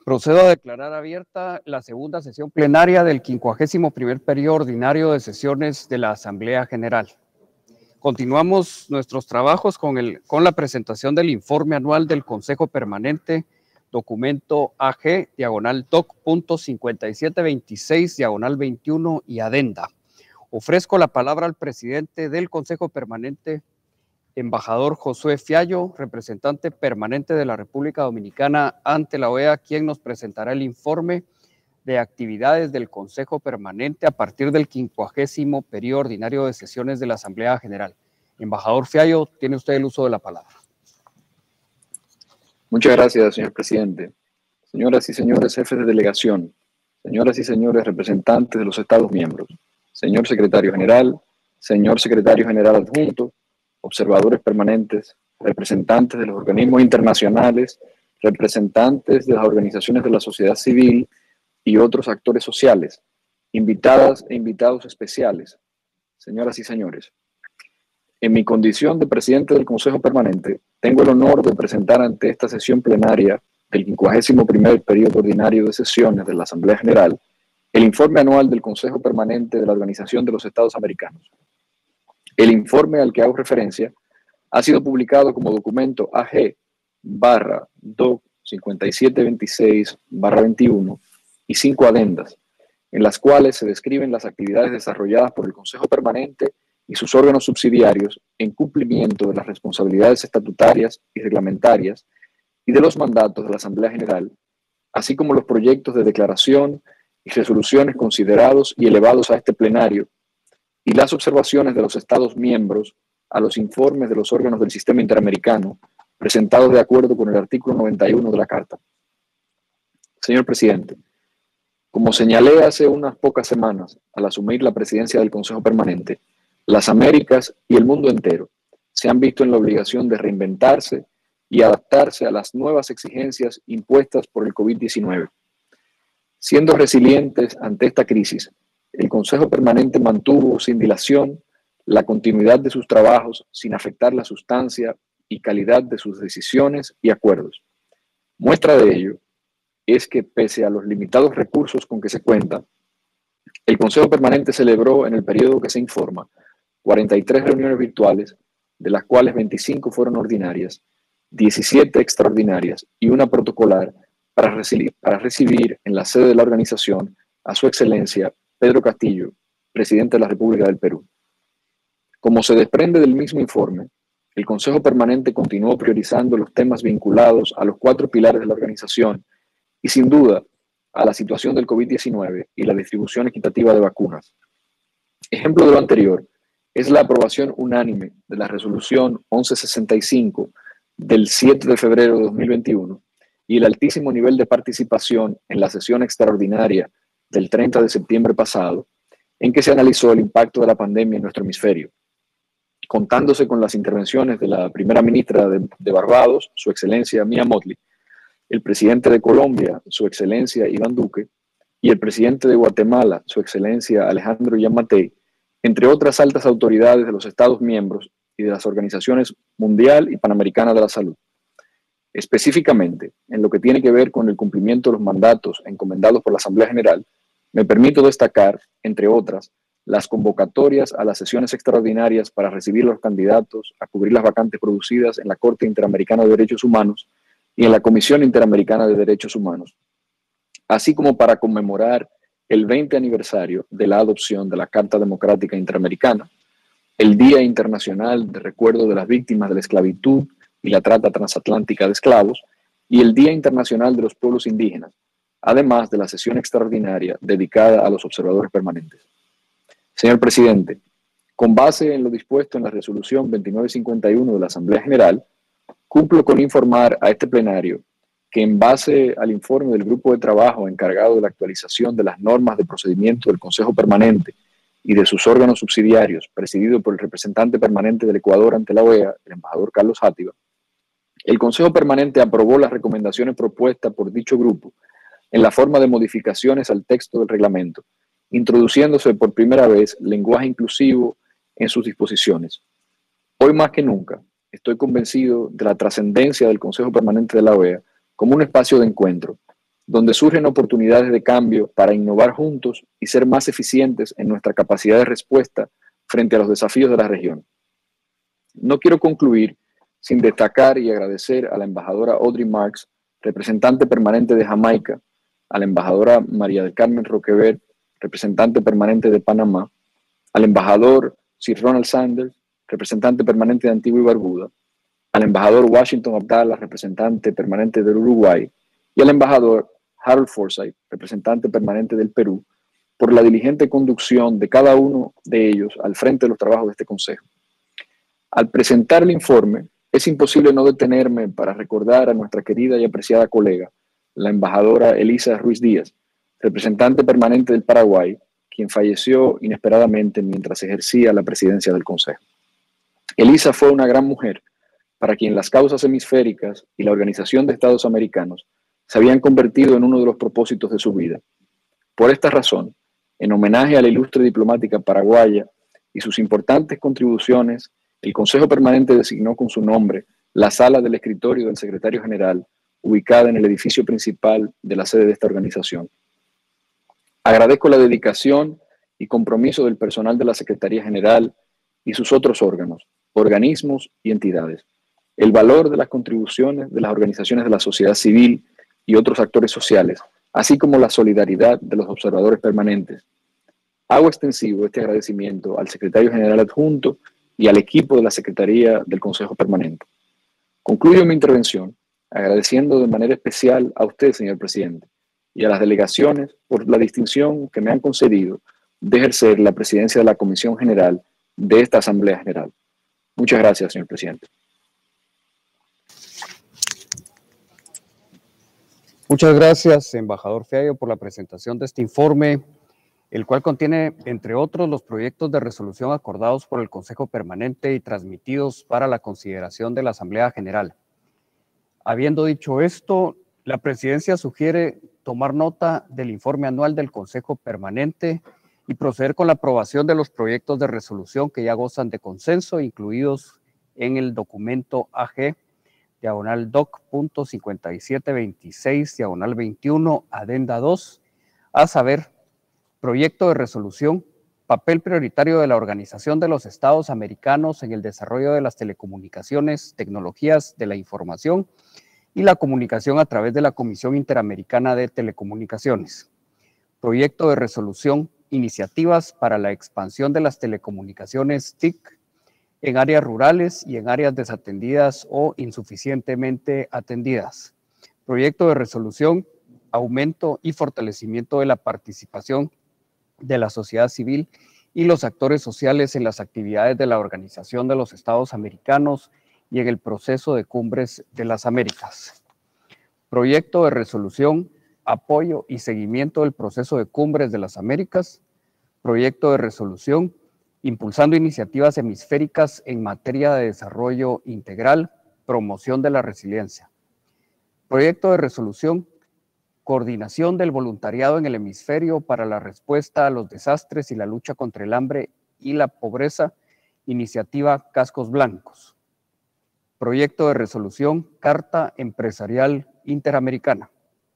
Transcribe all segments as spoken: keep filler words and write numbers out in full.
Procedo a declarar abierta la segunda sesión plenaria del quincuagésimo primer periodo ordinario de sesiones de la Asamblea General. Continuamos nuestros trabajos con, el, con la presentación del informe anual del Consejo Permanente, documento A G, diagonal doc punto cincuenta y siete veintiséis, diagonal veintiuno y adenda. Ofrezco la palabra al presidente del Consejo Permanente, embajador Josué Fiallo, representante permanente de la República Dominicana ante la O E A, quien nos presentará el informe de actividades del Consejo Permanente a partir del quincuagésimo periodo ordinario de sesiones de la Asamblea General. Embajador Fiallo, tiene usted el uso de la palabra. Muchas gracias, señor presidente. Señoras y señores jefes de delegación, señoras y señores representantes de los Estados miembros, señor secretario general, señor secretario general adjunto, observadores permanentes, representantes de los organismos internacionales, representantes de las organizaciones de la sociedad civil y otros actores sociales, invitadas e invitados especiales, señoras y señores. En mi condición de presidente del Consejo Permanente, tengo el honor de presentar ante esta sesión plenaria del quincuagésimo primer periodo ordinario de sesiones de la Asamblea General el informe anual del Consejo Permanente de la Organización de los Estados Americanos. El informe al que hago referencia ha sido publicado como documento A G barra doc cincuenta y siete veintiséis barra veintiuno y cinco adendas, en las cuales se describen las actividades desarrolladas por el Consejo Permanente y sus órganos subsidiarios en cumplimiento de las responsabilidades estatutarias y reglamentarias y de los mandatos de la Asamblea General, así como los proyectos de declaración y resoluciones considerados y elevados a este plenario, y las observaciones de los Estados miembros a los informes de los órganos del sistema interamericano presentados de acuerdo con el artículo noventa y uno de la Carta. Señor presidente, como señalé hace unas pocas semanas al asumir la presidencia del Consejo Permanente, las Américas y el mundo entero se han visto en la obligación de reinventarse y adaptarse a las nuevas exigencias impuestas por el COVID diecinueve. Siendo resilientes ante esta crisis, el Consejo Permanente mantuvo sin dilación la continuidad de sus trabajos sin afectar la sustancia y calidad de sus decisiones y acuerdos. Muestra de ello es que, pese a los limitados recursos con que se cuenta, el Consejo Permanente celebró en el periodo que se informa cuarenta y tres reuniones virtuales, de las cuales veinticinco fueron ordinarias, diecisiete extraordinarias y una protocolar para recibir, para recibir en la sede de la organización a su excelencia Pedro Castillo, presidente de la República del Perú. Como se desprende del mismo informe, el Consejo Permanente continuó priorizando los temas vinculados a los cuatro pilares de la organización y, sin duda, a la situación del COVID diecinueve y la distribución equitativa de vacunas. Ejemplo de lo anterior es la aprobación unánime de la resolución once sesenta y cinco del siete de febrero de dos mil veintiuno y el altísimo nivel de participación en la sesión extraordinaria del treinta de septiembre pasado, en que se analizó el impacto de la pandemia en nuestro hemisferio, contándose con las intervenciones de la primera ministra de, de Barbados, su excelencia Mia Mottley, el presidente de Colombia, su excelencia Iván Duque, y el presidente de Guatemala, su excelencia Alejandro Yamatei, entre otras altas autoridades de los Estados miembros y de las organizaciones mundial y panamericana de la salud. Específicamente, en lo que tiene que ver con el cumplimiento de los mandatos encomendados por la Asamblea General, me permito destacar, entre otras, las convocatorias a las sesiones extraordinarias para recibir a los candidatos a cubrir las vacantes producidas en la Corte Interamericana de Derechos Humanos y en la Comisión Interamericana de Derechos Humanos, así como para conmemorar el veinte aniversario de la adopción de la Carta Democrática Interamericana, el Día Internacional de Recuerdo de las Víctimas de la Esclavitud y la Trata Transatlántica de Esclavos y el Día Internacional de los Pueblos Indígenas, además de la sesión extraordinaria dedicada a los observadores permanentes. Señor presidente, con base en lo dispuesto en la resolución veintinueve cincuenta y uno de la Asamblea General, cumplo con informar a este plenario que en base al informe del grupo de trabajo encargado de la actualización de las normas de procedimiento del Consejo Permanente y de sus órganos subsidiarios, presidido por el representante permanente del Ecuador ante la O E A, el embajador Carlos Játiva, el Consejo Permanente aprobó las recomendaciones propuestas por dicho grupo en la forma de modificaciones al texto del reglamento, introduciéndose por primera vez lenguaje inclusivo en sus disposiciones. Hoy más que nunca, estoy convencido de la trascendencia del Consejo Permanente de la O E A como un espacio de encuentro, donde surgen oportunidades de cambio para innovar juntos y ser más eficientes en nuestra capacidad de respuesta frente a los desafíos de la región. No quiero concluir sin destacar y agradecer a la embajadora Audrey Marks, representante permanente de Jamaica, a la embajadora María del Carmen Roquevert, representante permanente de Panamá, al embajador Sir Ronald Sanders, representante permanente de Antigua y Barbuda, al embajador Washington Abdallah, representante permanente del Uruguay, y al embajador Harold Forsyth, representante permanente del Perú, por la diligente conducción de cada uno de ellos al frente de los trabajos de este Consejo. Al presentar el informe, es imposible no detenerme para recordar a nuestra querida y apreciada colega, la embajadora Elisa Ruiz Díaz, representante permanente del Paraguay, quien falleció inesperadamente mientras ejercía la presidencia del Consejo. Elisa fue una gran mujer, para quien las causas hemisféricas y la Organización de Estados Americanos se habían convertido en uno de los propósitos de su vida. Por esta razón, en homenaje a la ilustre diplomática paraguaya y sus importantes contribuciones, el Consejo Permanente designó con su nombre la sala del escritorio del secretario general, ubicada en el edificio principal de la sede de esta organización. Agradezco la dedicación y compromiso del personal de la Secretaría General y sus otros órganos, organismos y entidades, el valor de las contribuciones de las organizaciones de la sociedad civil y otros actores sociales, así como la solidaridad de los observadores permanentes. Hago extensivo este agradecimiento al secretario general adjunto y al equipo de la Secretaría del Consejo Permanente. Concluyo mi intervención agradeciendo de manera especial a usted, señor presidente, y a las delegaciones por la distinción que me han concedido de ejercer la presidencia de la Comisión General de esta Asamblea General. Muchas gracias, señor presidente. Muchas gracias, embajador Fiallo, por la presentación de este informe, el cual contiene, entre otros, los proyectos de resolución acordados por el Consejo Permanente y transmitidos para la consideración de la Asamblea General. Habiendo dicho esto, la Presidencia sugiere tomar nota del informe anual del Consejo Permanente y proceder con la aprobación de los proyectos de resolución que ya gozan de consenso, incluidos en el documento A G, diagonal doc punto cincuenta y siete veintiséis, diagonal veintiuno, adenda dos, a saber, proyecto de resolución, papel prioritario de la Organización de los Estados Americanos en el desarrollo de las telecomunicaciones, tecnologías de la información y la comunicación a través de la Comisión Interamericana de Telecomunicaciones. Proyecto de resolución, iniciativas para la expansión de las telecomunicaciones T I C en áreas rurales y en áreas desatendidas o insuficientemente atendidas. Proyecto de resolución, aumento y fortalecimiento de la participación de la sociedad civil y los actores sociales en las actividades de la Organización de los Estados Americanos y en el proceso de cumbres de las Américas. Proyecto de resolución, apoyo y seguimiento del proceso de cumbres de las Américas. Proyecto de resolución, impulsando iniciativas hemisféricas en materia de desarrollo integral, promoción de la resiliencia. Proyecto de resolución, coordinación del voluntariado en el hemisferio para la respuesta a los desastres y la lucha contra el hambre y la pobreza, iniciativa Cascos Blancos. Proyecto de resolución, Carta Empresarial Interamericana.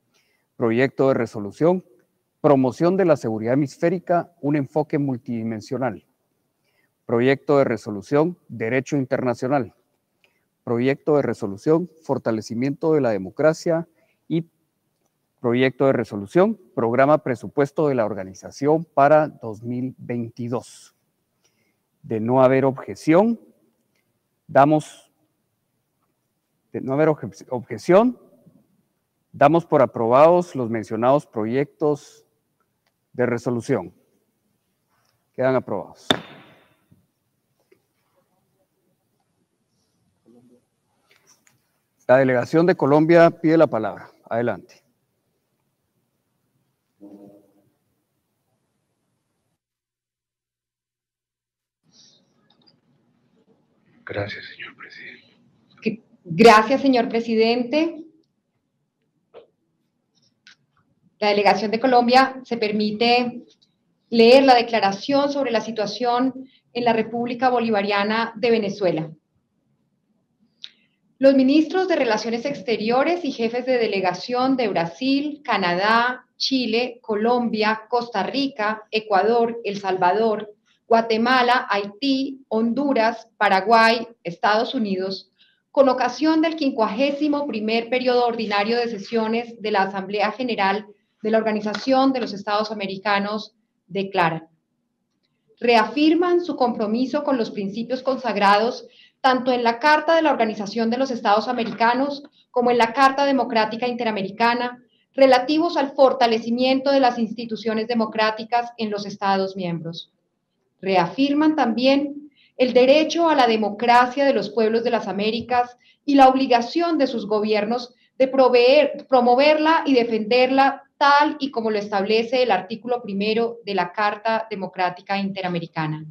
Proyecto de resolución, promoción de la seguridad hemisférica, un enfoque multidimensional. Proyecto de resolución, Derecho Internacional. Proyecto de resolución, fortalecimiento de la democracia y proyecto de resolución, programa presupuesto de la organización para dos mil veintidós. De no haber objeción, damos, de no haber obje, objeción, damos por aprobados los mencionados proyectos de resolución. Quedan aprobados. La delegación de Colombia pide la palabra. Adelante. Gracias, señor presidente. Gracias, señor presidente. La delegación de Colombia se permite leer la declaración sobre la situación en la República Bolivariana de Venezuela. Los ministros de Relaciones Exteriores y jefes de delegación de Brasil, Canadá, Chile, Colombia, Costa Rica, Ecuador, El Salvador, Guatemala, Haití, Honduras, Paraguay, Estados Unidos, con ocasión del quincuagésimo primer periodo ordinario de sesiones de la Asamblea General de la Organización de los Estados Americanos, declaran: reafirman su compromiso con los principios consagrados tanto en la Carta de la Organización de los Estados Americanos como en la Carta Democrática Interamericana, relativos al fortalecimiento de las instituciones democráticas en los Estados miembros. Reafirman también el derecho a la democracia de los pueblos de las Américas y la obligación de sus gobiernos de proveer, promoverla y defenderla tal y como lo establece el artículo primero de la Carta Democrática Interamericana.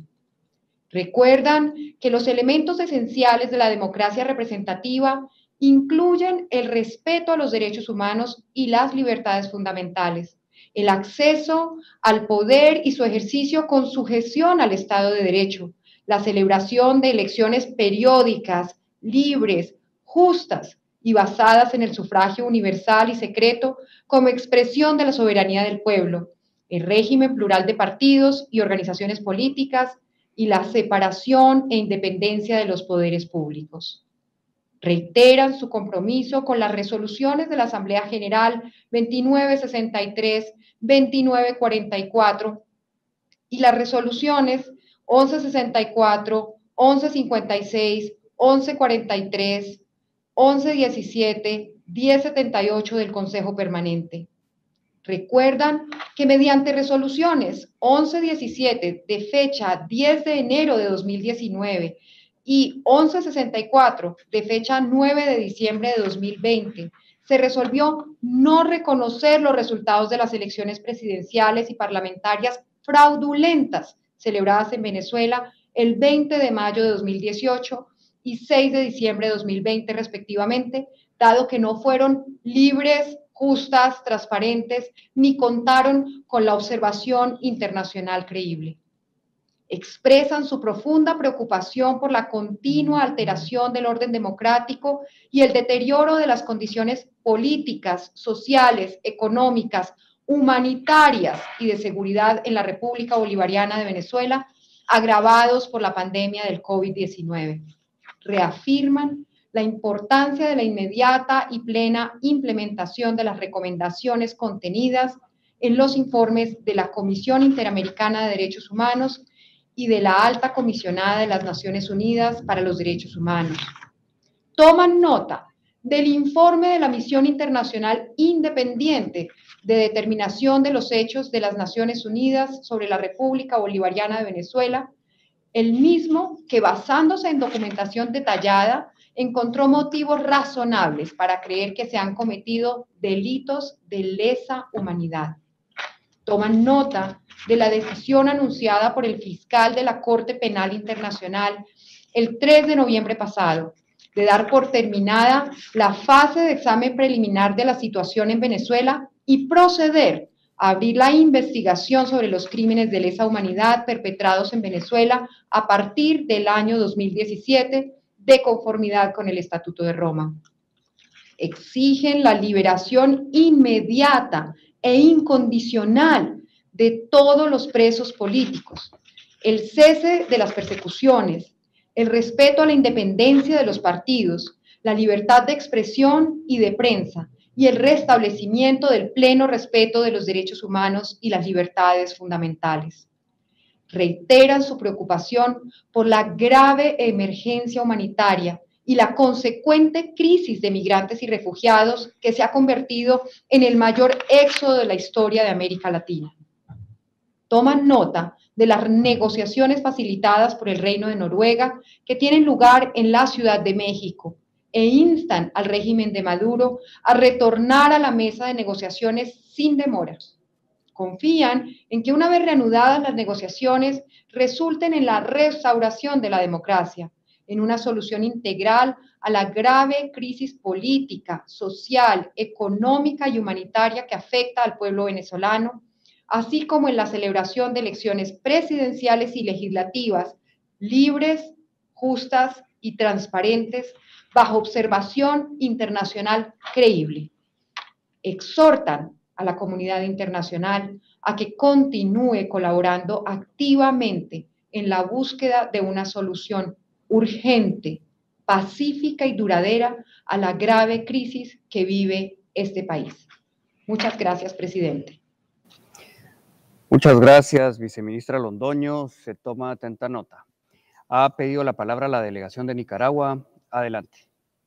Recuerdan que los elementos esenciales de la democracia representativa incluyen el respeto a los derechos humanos y las libertades fundamentales, el acceso al poder y su ejercicio con sujeción al Estado de Derecho, la celebración de elecciones periódicas, libres, justas y basadas en el sufragio universal y secreto como expresión de la soberanía del pueblo, el régimen plural de partidos y organizaciones políticas y la separación e independencia de los poderes públicos. Reiteran su compromiso con las resoluciones de la Asamblea General veintinueve sesenta y tres, veintinueve cuarenta y cuatro y las resoluciones once sesenta y cuatro, once cincuenta y seis, once cuarenta y tres, once diecisiete, diez setenta y ocho del Consejo Permanente. Recuerdan que mediante resoluciones once diecisiete de fecha diez de enero de dos mil diecinueve y once sesenta y cuatro de fecha nueve de diciembre de dos mil veinte, se resolvió no reconocer los resultados de las elecciones presidenciales y parlamentarias fraudulentas celebradas en Venezuela el veinte de mayo de dos mil dieciocho y seis de diciembre de dos mil veinte respectivamente, dado que no fueron libres, justas, transparentes, ni contaron con la observación internacional creíble. Expresan su profunda preocupación por la continua alteración del orden democrático y el deterioro de las condiciones políticas, sociales, económicas, humanitarias y de seguridad en la República Bolivariana de Venezuela, agravados por la pandemia del COVID diecinueve. Reafirman la importancia de la inmediata y plena implementación de las recomendaciones contenidas en los informes de la Comisión Interamericana de Derechos Humanos y de la Alta Comisionada de las Naciones Unidas para los Derechos Humanos. Toman nota del informe de la Misión Internacional Independiente de Determinación de los Hechos de las Naciones Unidas sobre la República Bolivariana de Venezuela, el mismo que, basándose en documentación detallada, encontró motivos razonables para creer que se han cometido delitos de lesa humanidad. Toman nota de la decisión anunciada por el fiscal de la Corte Penal Internacional el tres de noviembre pasado, de dar por terminada la fase de examen preliminar de la situación en Venezuela y proceder a abrir la investigación sobre los crímenes de lesa humanidad perpetrados en Venezuela a partir del año dos mil diecisiete, de conformidad con el Estatuto de Roma. Exigen la liberación inmediata e incondicional de todos los presos políticos, el cese de las persecuciones, el respeto a la independencia de los partidos, la libertad de expresión y de prensa, y el restablecimiento del pleno respeto de los derechos humanos y las libertades fundamentales. Reiteran su preocupación por la grave emergencia humanitaria y la consecuente crisis de migrantes y refugiados que se ha convertido en el mayor éxodo de la historia de América Latina. Toman nota de las negociaciones facilitadas por el Reino de Noruega que tienen lugar en la Ciudad de México e instan al régimen de Maduro a retornar a la mesa de negociaciones sin demoras. Confían en que una vez reanudadas las negociaciones resulten en la restauración de la democracia, en una solución integral a la grave crisis política, social, económica y humanitaria que afecta al pueblo venezolano, así como en la celebración de elecciones presidenciales y legislativas libres, justas y transparentes bajo observación internacional creíble. Exhortan a la comunidad internacional a que continúe colaborando activamente en la búsqueda de una solución urgente, pacífica y duradera a la grave crisis que vive este país. Muchas gracias, presidente. Muchas gracias, viceministra Londoño. Se toma atenta nota. Ha pedido la palabra la delegación de Nicaragua. Adelante.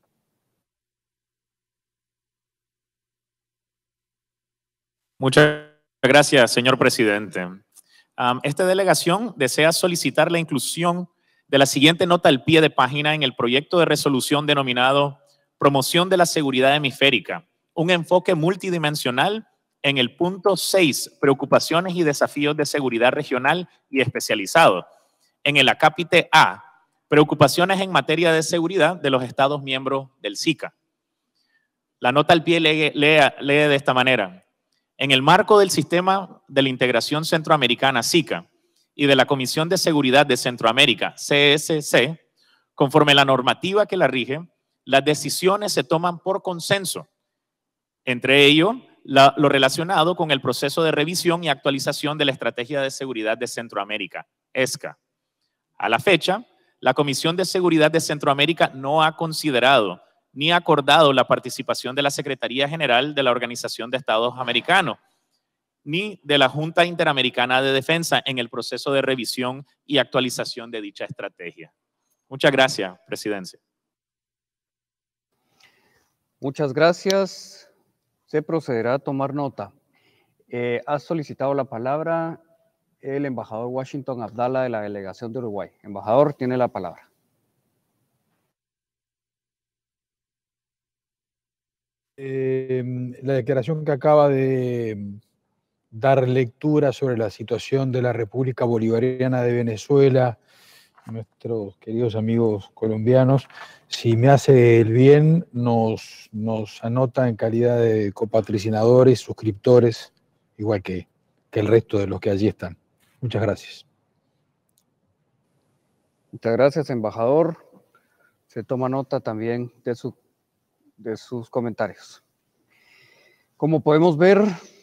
Muchas gracias, señor presidente. Um, esta delegación desea solicitar la inclusión de la siguiente nota al pie de página en el proyecto de resolución denominado Promoción de la Seguridad Hemisférica, un enfoque multidimensional en el punto seis, Preocupaciones y desafíos de seguridad regional y especializado, en el acápite A, Preocupaciones en materia de seguridad de los Estados miembros del SICA. La nota al pie lee, lee, lee de esta manera. En el marco del Sistema de la Integración Centroamericana SICA y de la Comisión de Seguridad de Centroamérica C S C, conforme a la normativa que la rige, las decisiones se toman por consenso. Entre ello, la, lo relacionado con el proceso de revisión y actualización de la Estrategia de Seguridad de Centroamérica, ESCA. A la fecha, la Comisión de Seguridad de Centroamérica no ha considerado ni acordado la participación de la Secretaría General de la Organización de Estados Americanos, ni de la Junta Interamericana de Defensa en el proceso de revisión y actualización de dicha estrategia. Muchas gracias, Presidencia. Muchas gracias. Se procederá a tomar nota. Eh, ha solicitado la palabra el embajador Washington Abdala de la delegación de Uruguay. Embajador, tiene la palabra. Eh, la declaración que acaba de dar lectura sobre la situación de la República Bolivariana de Venezuela, nuestros queridos amigos colombianos, si me hace el bien, nos, nos anota en calidad de copatrocinadores, suscriptores, igual que, que el resto de los que allí están. Muchas gracias. Muchas gracias, embajador. Se toma nota también de su de sus comentarios. Como podemos ver,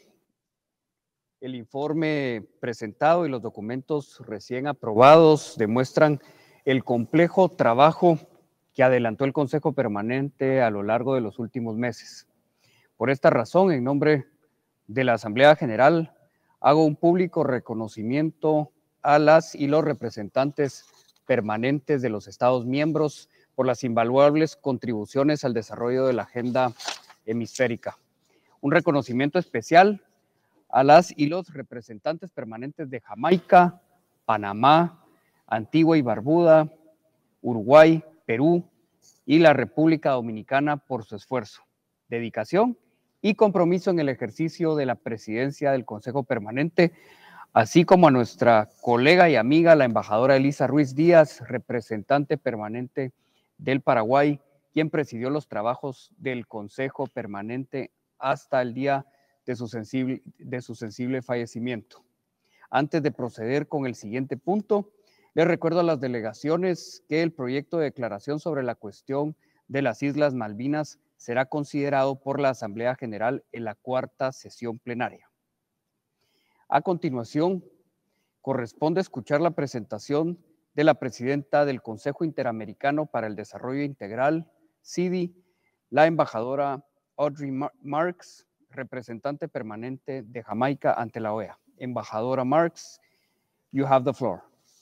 el informe presentado y los documentos recién aprobados demuestran el complejo trabajo que adelantó el Consejo Permanente a lo largo de los últimos meses. Por esta razón, en nombre de la Asamblea General, hago un público reconocimiento a las y los representantes permanentes de los Estados miembros por las invaluables contribuciones al desarrollo de la agenda hemisférica. Un reconocimiento especial a las y los representantes permanentes de Jamaica, Panamá, Antigua y Barbuda, Uruguay, Perú y la República Dominicana por su esfuerzo, dedicación y compromiso en el ejercicio de la presidencia del Consejo Permanente, así como a nuestra colega y amiga, la embajadora Elisa Ruiz Díaz, representante permanente del Paraguay, quien presidió los trabajos del Consejo Permanente hasta el día de su sensible, de su sensible fallecimiento. Antes de proceder con el siguiente punto, les recuerdo a las delegaciones que el proyecto de declaración sobre la cuestión de las Islas Malvinas será considerado por la Asamblea General en la cuarta sesión plenaria. A continuación, corresponde escuchar la presentación de la presidenta del Consejo Interamericano para el Desarrollo Integral, C I D I, la embajadora Audrey Marks, representante permanente de Jamaica ante la O E A. Embajadora Marks, you have the floor.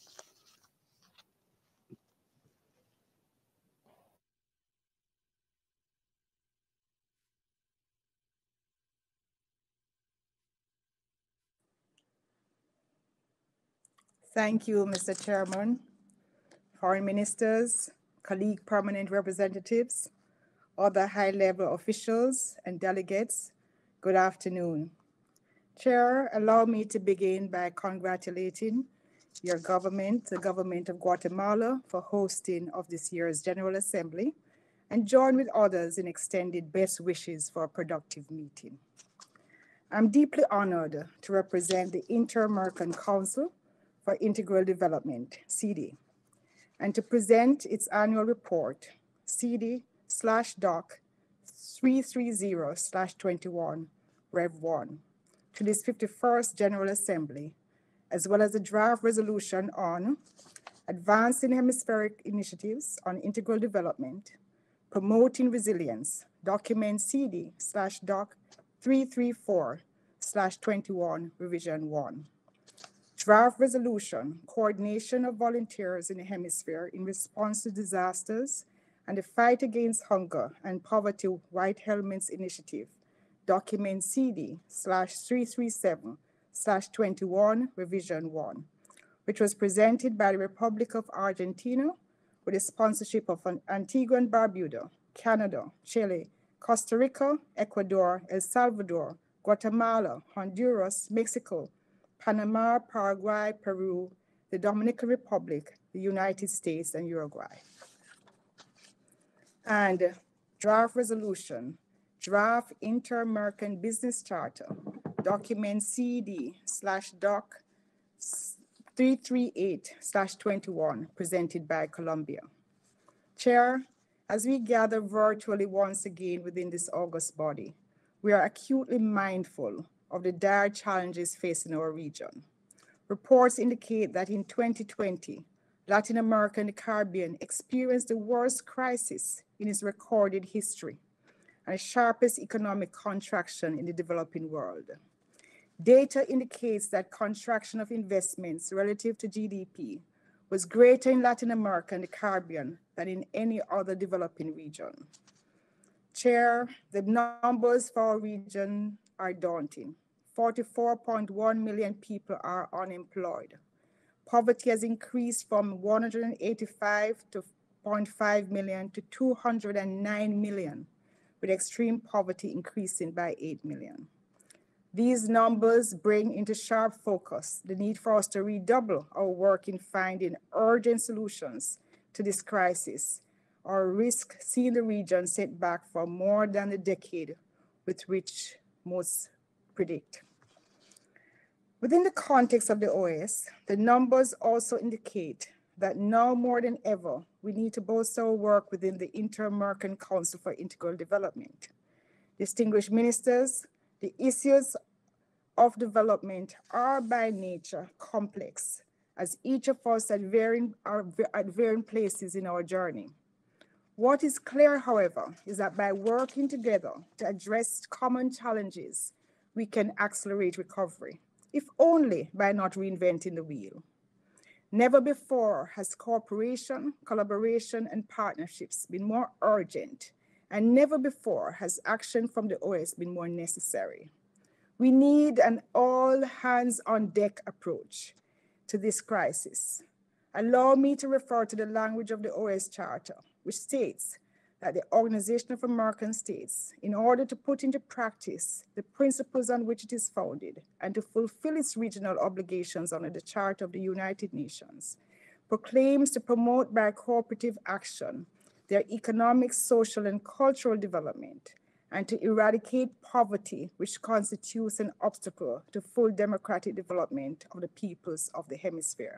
Thank you, Mister Chairman, foreign ministers, colleague permanent representatives, other high-level officials and delegates, good afternoon. Chair, allow me to begin by congratulating your government, the government of Guatemala, for hosting of this year's General Assembly, and join with others in extending best wishes for a productive meeting. I'm deeply honored to represent the Inter-American Council for Integral Development, C I D I, and to present its annual report, C I D I, slash doc three thirty slash twenty-one, Rev one, to this fifty-first General Assembly, as well as the draft resolution on advancing hemispheric initiatives on integral development, promoting resilience, document C D slash doc three thirty-four slash twenty-one, revision one. Draft resolution, coordination of volunteers in the hemisphere in response to disasters and the fight against hunger and poverty White Helmets Initiative, document C D slash three thirty-seven slash twenty-one, revision one, which was presented by the Republic of Argentina with the sponsorship of Antigua and Barbuda, Canada, Chile, Costa Rica, Ecuador, El Salvador, Guatemala, Honduras, Mexico, Panama, Paraguay, Peru, the Dominican Republic, the United States, and Uruguay. And draft resolution, draft Inter-American Business Charter, document C D slash doc three thirty-eight slash twenty-one, presented by Colombia. Chair, as we gather virtually once again within this august body, we are acutely mindful of the dire challenges facing our region. Reports indicate that in twenty twenty, Latin America and the Caribbean experienced the worst crisis in its recorded history and the sharpest economic contraction in the developing world. Data indicates that contraction of investments relative to G D P was greater in Latin America and the Caribbean than in any other developing region. Chair, the numbers for our region are daunting. forty-four point one million people are unemployed. Poverty has increased from one hundred eighty-five point five million to two hundred nine million, with extreme poverty increasing by eight million. These numbers bring into sharp focus the need for us to redouble our work in finding urgent solutions to this crisis, or risk seeing the region set back for more than the decade with which most predict. Within the context of the O A S, the numbers also indicate that now more than ever, we need to bolster our work within the Inter-American Council for Integral Development. Distinguished ministers, the issues of development are by nature complex, as each of us at varying, are at varying places in our journey. What is clear, however, is that by working together to address common challenges, we can accelerate recovery, if only by not reinventing the wheel. Never before has cooperation, collaboration, and partnerships been more urgent, and never before has action from the O A S been more necessary. We need an all-hands-on-deck approach to this crisis. Allow me to refer to the language of the O A S Charter, which states that the Organization of American States, in order to put into practice the principles on which it is founded and to fulfill its regional obligations under the Charter of the United Nations, proclaims to promote by cooperative action their economic, social, and cultural development, and to eradicate poverty, which constitutes an obstacle to full democratic development of the peoples of the hemisphere.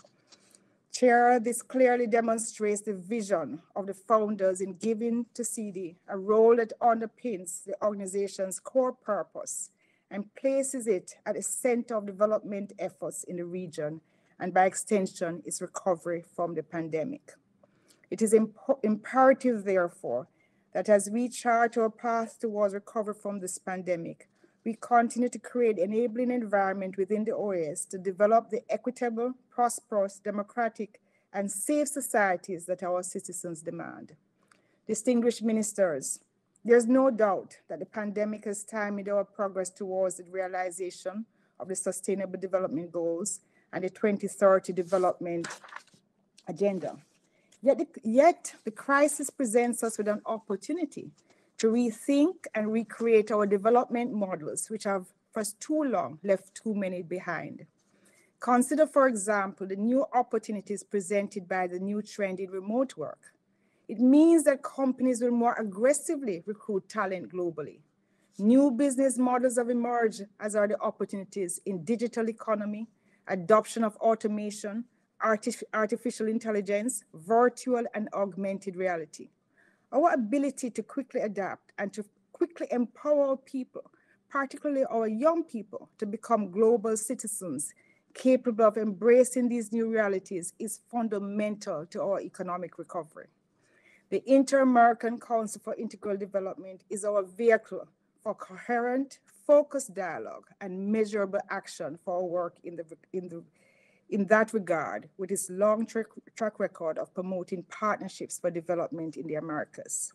Chair, this clearly demonstrates the vision of the founders in giving to C D a role that underpins the organization's core purpose and places it at the center of development efforts in the region and by extension, its recovery from the pandemic. It is imp imperative, therefore, that as we chart our path towards recovery from this pandemic, we continue to create an enabling environment within the O A S to develop the equitable, prosperous, democratic, and safe societies that our citizens demand. Distinguished ministers, there's no doubt that the pandemic has stymied our progress towards the realization of the Sustainable Development Goals and the twenty thirty Development Agenda. Yet the, yet the crisis presents us with an opportunity to rethink and recreate our development models, which have for too long left too many behind. Consider, for example, the new opportunities presented by the new trend in remote work. It means that companies will more aggressively recruit talent globally. New business models have emerged, as are the opportunities in digital economy, adoption of automation, artif- artificial intelligence, virtual and augmented reality. Our ability to quickly adapt and to quickly empower people, particularly our young people, to become global citizens capable of embracing these new realities is fundamental to our economic recovery. The Inter-American Council for Integral Development is our vehicle for coherent, focused dialogue and measurable action for our work in, the, in, the, in that regard, with its long track, track record of promoting partnerships for development in the Americas.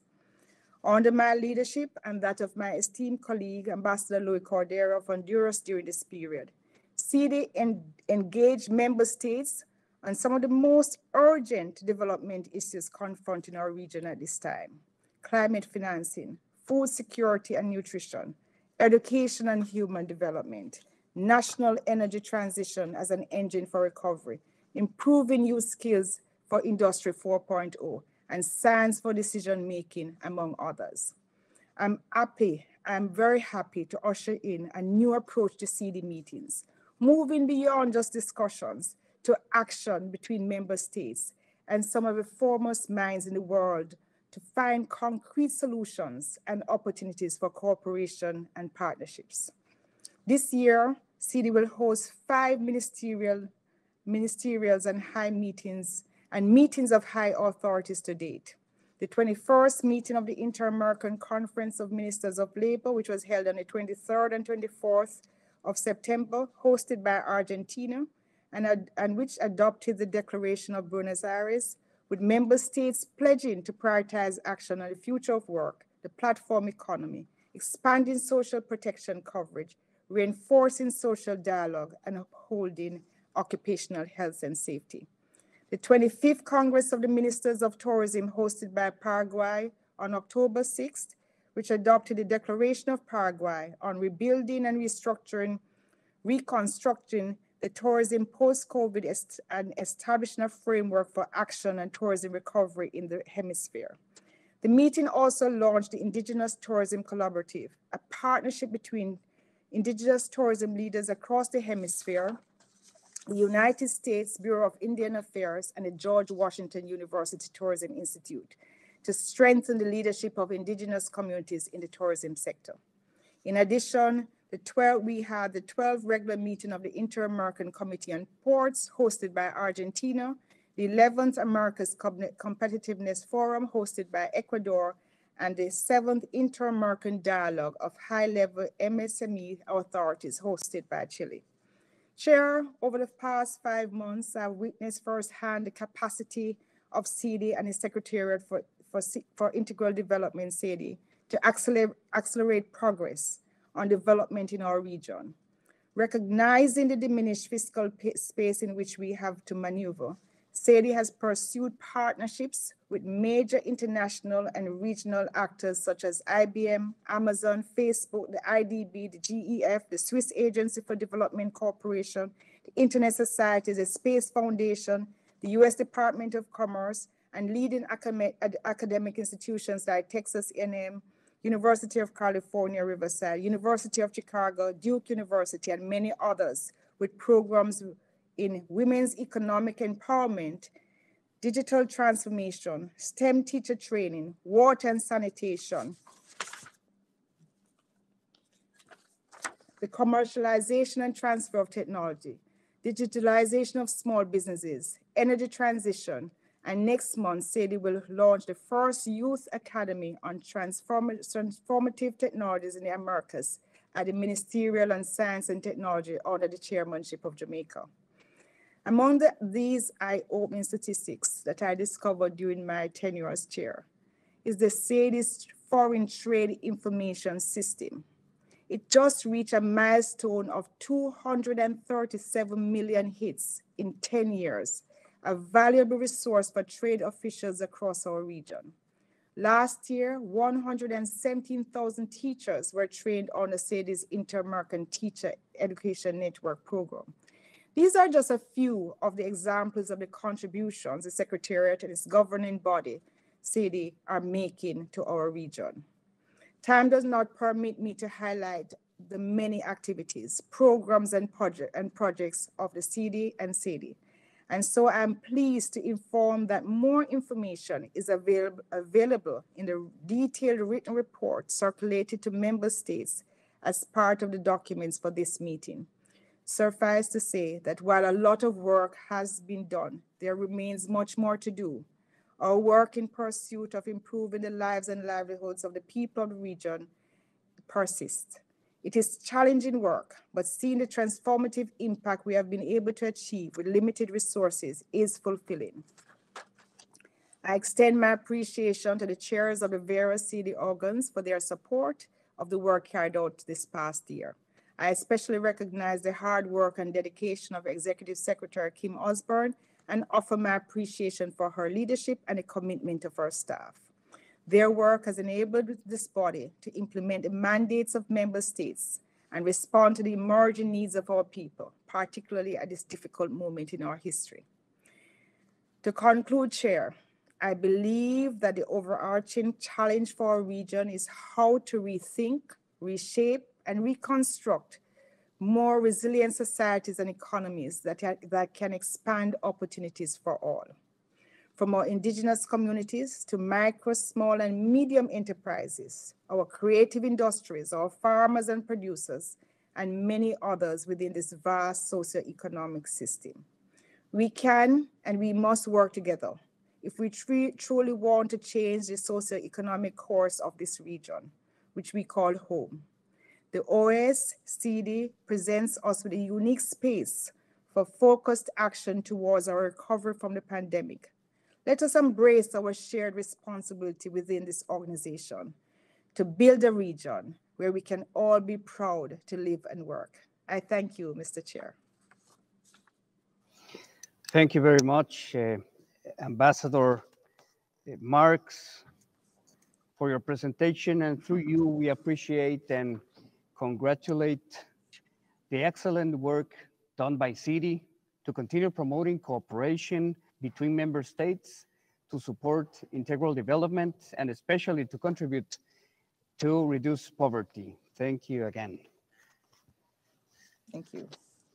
Under my leadership and that of my esteemed colleague, Ambassador Louis Cordero of Honduras during this period, C D en engaged member states on some of the most urgent development issues confronting our region at this time: climate financing, food security and nutrition, education and human development, national energy transition as an engine for recovery, improving youth skills for Industry four point oh, and science for decision-making, among others. I'm happy, I'm very happy to usher in a new approach to C D meetings, moving beyond just discussions to action between member states and some of the foremost minds in the world to find concrete solutions and opportunities for cooperation and partnerships. This year, C D will host five ministerial, ministerials and high meetings and meetings of high authorities to date. The twenty-first meeting of the Inter-American Conference of Ministers of Labor, which was held on the twenty-third and twenty-fourth of September, hosted by Argentina, and, and which adopted the Declaration of Buenos Aires, with member states pledging to prioritize action on the future of work, the platform economy, expanding social protection coverage, reinforcing social dialogue, and upholding occupational health and safety. The twenty-fifth Congress of the Ministers of Tourism, hosted by Paraguay on October sixth, which adopted the Declaration of Paraguay on rebuilding and restructuring, reconstructing the tourism post-COVID est and establishing a framework for action and tourism recovery in the hemisphere. The meeting also launched the Indigenous Tourism Collaborative, a partnership between Indigenous tourism leaders across the hemisphere, the United States Bureau of Indian Affairs, and the George Washington University Tourism Institute to strengthen the leadership of Indigenous communities in the tourism sector. In addition, the twelve, we had the twelfth regular meeting of the Inter-American Committee on Ports, hosted by Argentina, the eleventh America's Competitiveness Forum, hosted by Ecuador, and the seventh Inter-American Dialogue of High-Level M S M E Authorities, hosted by Chile. Chair, over the past five months, I've witnessed firsthand the capacity of C D and the Secretariat for, for, for Integral Development, C D, to accelerate, accelerate progress on development in our region. Recognizing the diminished fiscal space in which we have to maneuver, C D has pursued partnerships with major international and regional actors such as I B M, Amazon, Facebook, the I D B, the G E F, the Swiss Agency for Development Corporation, the Internet Society, the Space Foundation, the U S Department of Commerce, and leading academic institutions like Texas A and M, University of California, Riverside, University of Chicago, Duke University, and many others, with programs in women's economic empowerment, digital transformation, STEM teacher training, water and sanitation, the commercialization and transfer of technology, digitalization of small businesses, energy transition, and next month, C D will launch the first youth academy on transform transformative technologies in the Americas at the Ministerial on Science and Technology under the chairmanship of Jamaica. Among the, these eye-opening statistics that I discovered during my tenure as chair is the C D's Foreign Trade Information System. It just reached a milestone of two hundred thirty-seven million hits in ten years, a valuable resource for trade officials across our region. Last year, one hundred seventeen thousand teachers were trained on the C D's Inter-American Teacher Education Network program. These are just a few of the examples of the contributions the Secretariat and its governing body, C D, are making to our region. Time does not permit me to highlight the many activities, programs, and, project, and projects of the C D and C D. And so I'm pleased to inform that more information is avail available in the detailed written report circulated to member states as part of the documents for this meeting. Suffice to say that while a lot of work has been done, there remains much more to do. Our work in pursuit of improving the lives and livelihoods of the people of the region persists. It is challenging work, but seeing the transformative impact we have been able to achieve with limited resources is fulfilling. I extend my appreciation to the chairs of the various C D organs for their support of the work carried out this past year. I especially recognize the hard work and dedication of Executive Secretary Kim Osborne and offer my appreciation for her leadership and the commitment of her staff. Their work has enabled this body to implement the mandates of member states and respond to the emerging needs of our people, particularly at this difficult moment in our history. To conclude, Chair, I believe that the overarching challenge for our region is how to rethink, reshape, and reconstruct more resilient societies and economies that, that can expand opportunities for all. From our indigenous communities to micro, small, and medium enterprises, our creative industries, our farmers and producers, and many others within this vast socioeconomic system. We can and we must work together if we tr- truly want to change the socioeconomic course of this region, which we call home. The O S C D presents us with a unique space for focused action towards our recovery from the pandemic. Let us embrace our shared responsibility within this organization to build a region where we can all be proud to live and work. I thank you, Mister Chair. Thank you very much, uh, Ambassador Marks, for your presentation. And through you, we appreciate and congratulate the excellent work done by C D to continue promoting cooperation between member states to support integral development and especially to contribute to reduce poverty. Thank you again. Thank you.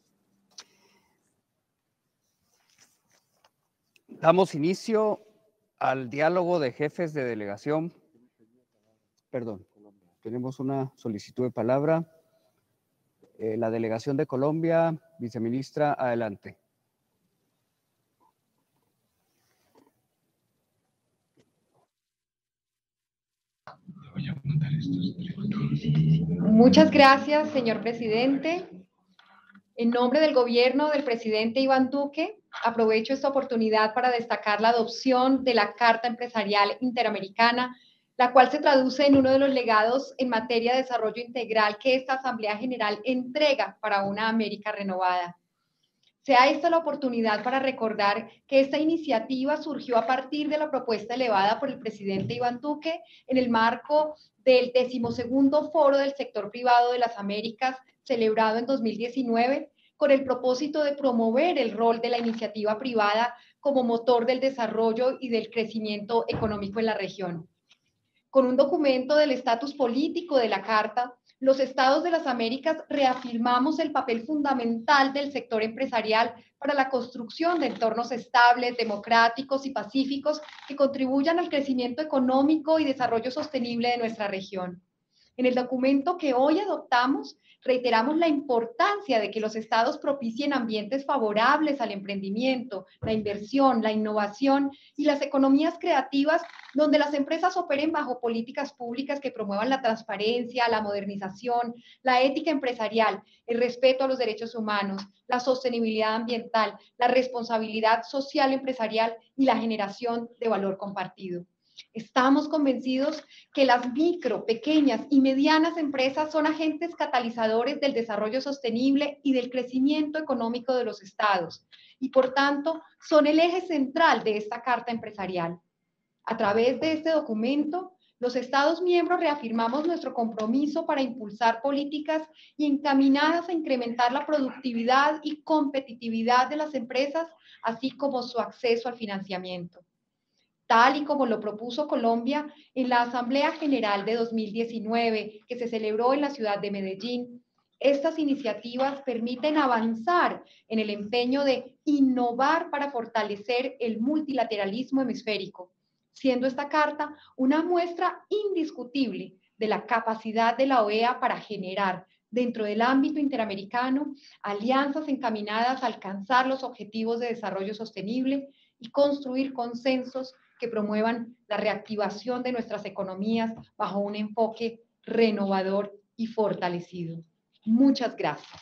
Damos inicio al diálogo de jefes de delegación. Perdón, tenemos una solicitud de palabra. Eh, la delegación de Colombia, viceministra, adelante. Muchas gracias, señor presidente. En nombre del gobierno del presidente Iván Duque, aprovecho esta oportunidad para destacar la adopción de la Carta Empresarial Interamericana, la cual se traduce en uno de los legados en materia de desarrollo integral que esta Asamblea General entrega para una América renovada. Sea esta la oportunidad para recordar que esta iniciativa surgió a partir de la propuesta elevada por el presidente Iván Duque en el marco del decimosegundo Foro del Sector Privado de las Américas, celebrado en dos mil diecinueve, con el propósito de promover el rol de la iniciativa privada como motor del desarrollo y del crecimiento económico en la región. Con un documento del estatus político de la Carta, los Estados de las Américas reafirmamos el papel fundamental del sector empresarial para la construcción de entornos estables, democráticos y pacíficos que contribuyan al crecimiento económico y desarrollo sostenible de nuestra región. En el documento que hoy adoptamos, reiteramos la importancia de que los estados propicien ambientes favorables al emprendimiento, la inversión, la innovación y las economías creativas, donde las empresas operen bajo políticas públicas que promuevan la transparencia, la modernización, la ética empresarial, el respeto a los derechos humanos, la sostenibilidad ambiental, la responsabilidad social empresarial y la generación de valor compartido. Estamos convencidos que las micro, pequeñas y medianas empresas son agentes catalizadores del desarrollo sostenible y del crecimiento económico de los estados y, por tanto, son el eje central de esta Carta Empresarial. A través de este documento, los estados miembros reafirmamos nuestro compromiso para impulsar políticas y encaminadas a incrementar la productividad y competitividad de las empresas, así como su acceso al financiamiento. Tal y como lo propuso Colombia en la Asamblea General de dos mil diecinueve, que se celebró en la ciudad de Medellín, Estas iniciativas permiten avanzar en el empeño de innovar para fortalecer el multilateralismo hemisférico, siendo esta carta una muestra indiscutible de la capacidad de la O E A para generar, dentro del ámbito interamericano, alianzas encaminadas a alcanzar los objetivos de desarrollo sostenible y construir consensos que promuevan la reactivación de nuestras economías bajo un enfoque renovador y fortalecido. Muchas gracias.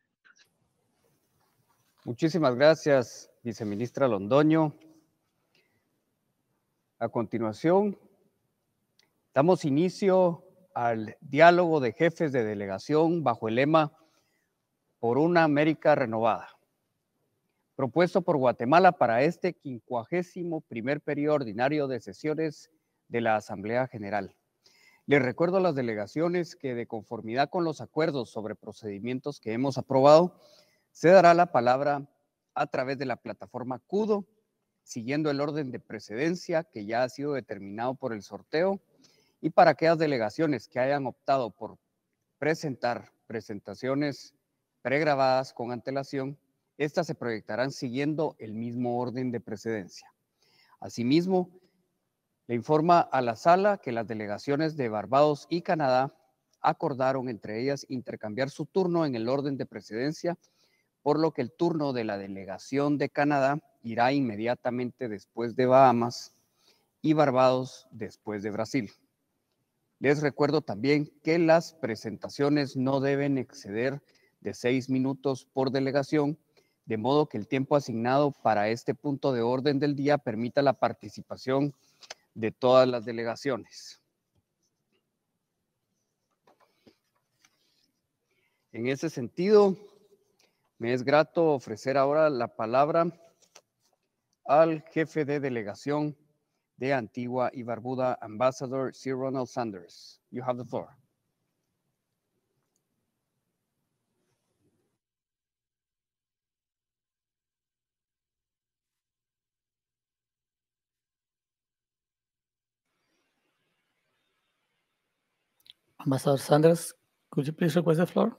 Muchísimas gracias, viceministra Londoño. A continuación, damos inicio al diálogo de jefes de delegación bajo el lema Por una América Renovada, propuesto por Guatemala para este quincuagésimo primer periodo ordinario de sesiones de la Asamblea General. Les recuerdo a las delegaciones que, de conformidad con los acuerdos sobre procedimientos que hemos aprobado, se dará la palabra a través de la plataforma CUDO, siguiendo el orden de precedencia que ya ha sido determinado por el sorteo, y para aquellas delegaciones que hayan optado por presentar presentaciones pregrabadas con antelación, estas se proyectarán siguiendo el mismo orden de precedencia. Asimismo, le informa a la sala que las delegaciones de Barbados y Canadá acordaron entre ellas intercambiar su turno en el orden de precedencia, por lo que el turno de la delegación de Canadá irá inmediatamente después de Bahamas y Barbados después de Brasil. Les recuerdo también que las presentaciones no deben exceder de seis minutos por delegación, de modo que el tiempo asignado para este punto de orden del día permita la participación de todas las delegaciones. En ese sentido, me es grato ofrecer ahora la palabra al jefe de delegación de Antigua y Barbuda, Ambassador Sir Ronald Sanders. You have the floor. Ambassador Sanders, could you please request the floor?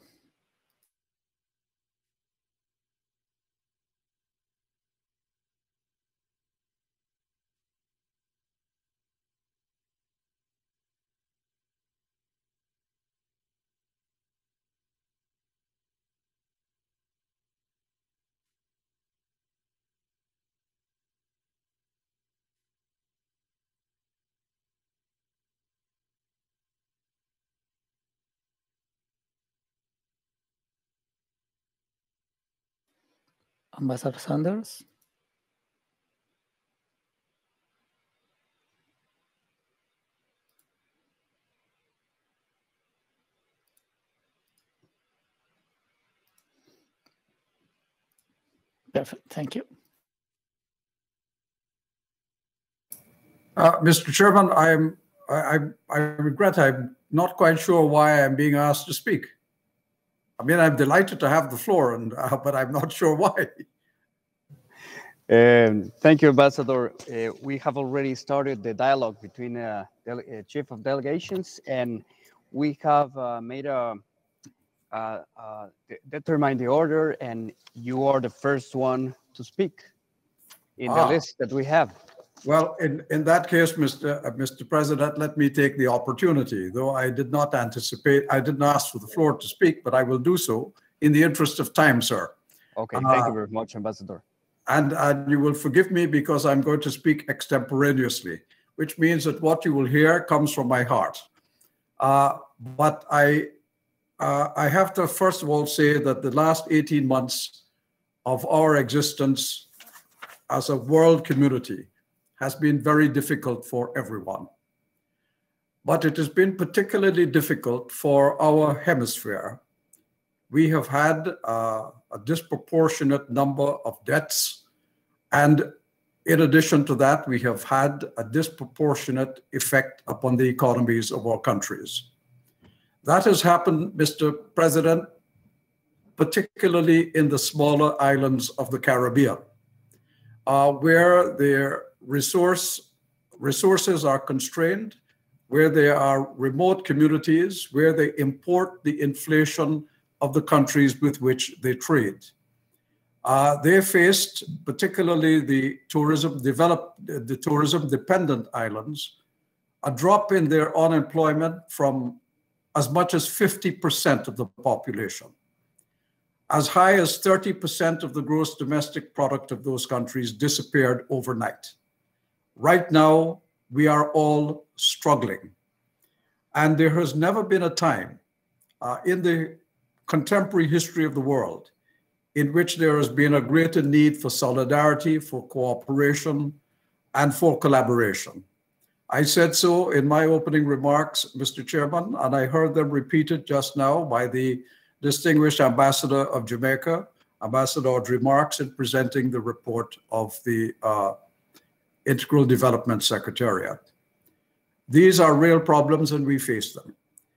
Ambassador Sanders. Perfect, thank you. Uh, Mister Chairman, I'm, I, I regret I'm not quite sure why I'm being asked to speak. I mean, I'm delighted to have the floor, and uh, but I'm not sure why. Um, thank you, Ambassador. Uh, we have already started the dialogue between uh, the uh, Chief of Delegations, and we have uh, made a uh, uh, determined the order, and you are the first one to speak in the ah. list that we have. Well, in, in that case, Mister Uh, Mister President, let me take the opportunity, though I did not anticipate, I didn't ask for the floor to speak, but I will do so in the interest of time, sir. Okay, thank uh, you very much, Ambassador. And, and you will forgive me because I'm going to speak extemporaneously, which means that what you will hear comes from my heart. Uh, but I, uh, I have to first of all say that the last eighteen months of our existence as a world community has been very difficult for everyone. But it has been particularly difficult for our hemisphere. We have had uh, a disproportionate number of deaths, and in addition to that, we have had a disproportionate effect upon the economies of our countries. That has happened, Mister President, particularly in the smaller islands of the Caribbean, uh, where their resource, resources are constrained, where there are remote communities, where they import the inflation of the countries with which they trade. Uh, they faced, particularly the tourism developed, the tourism dependent islands, a drop in their unemployment from as much as fifty percent of the population. As high as thirty percent of the gross domestic product of those countries disappeared overnight. Right now, we are all struggling. And there has never been a time uh, in the contemporary history of the world in which there has been a greater need for solidarity, for cooperation, and for collaboration. I said so in my opening remarks, Mister Chairman, and I heard them repeated just now by the distinguished ambassador of Jamaica, Ambassador Audrey Marks, in presenting the report of the uh, Integral Development Secretariat. These are real problems and we face them.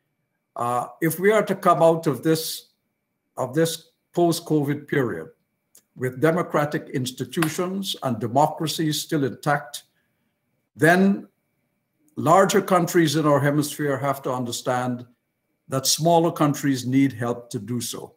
Uh, if we are to come out of this, of this post-COVID period with democratic institutions and democracy still intact, then larger countries in our hemisphere have to understand that smaller countries need help to do so.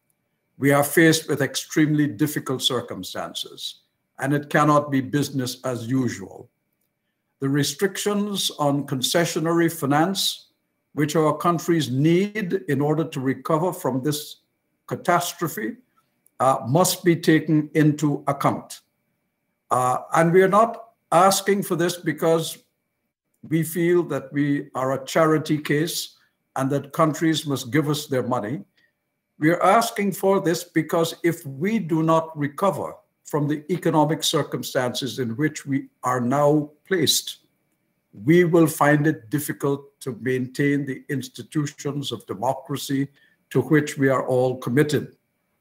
We are faced with extremely difficult circumstances, and it cannot be business as usual. The restrictions on concessionary finance, which our countries need in order to recover from this catastrophe, uh, must be taken into account. Uh, and we are not asking for this because we feel that we are a charity case and that countries must give us their money. We are asking for this because if we do not recover from the economic circumstances in which we are now placed, we will find it difficult to maintain the institutions of democracy to which we are all committed.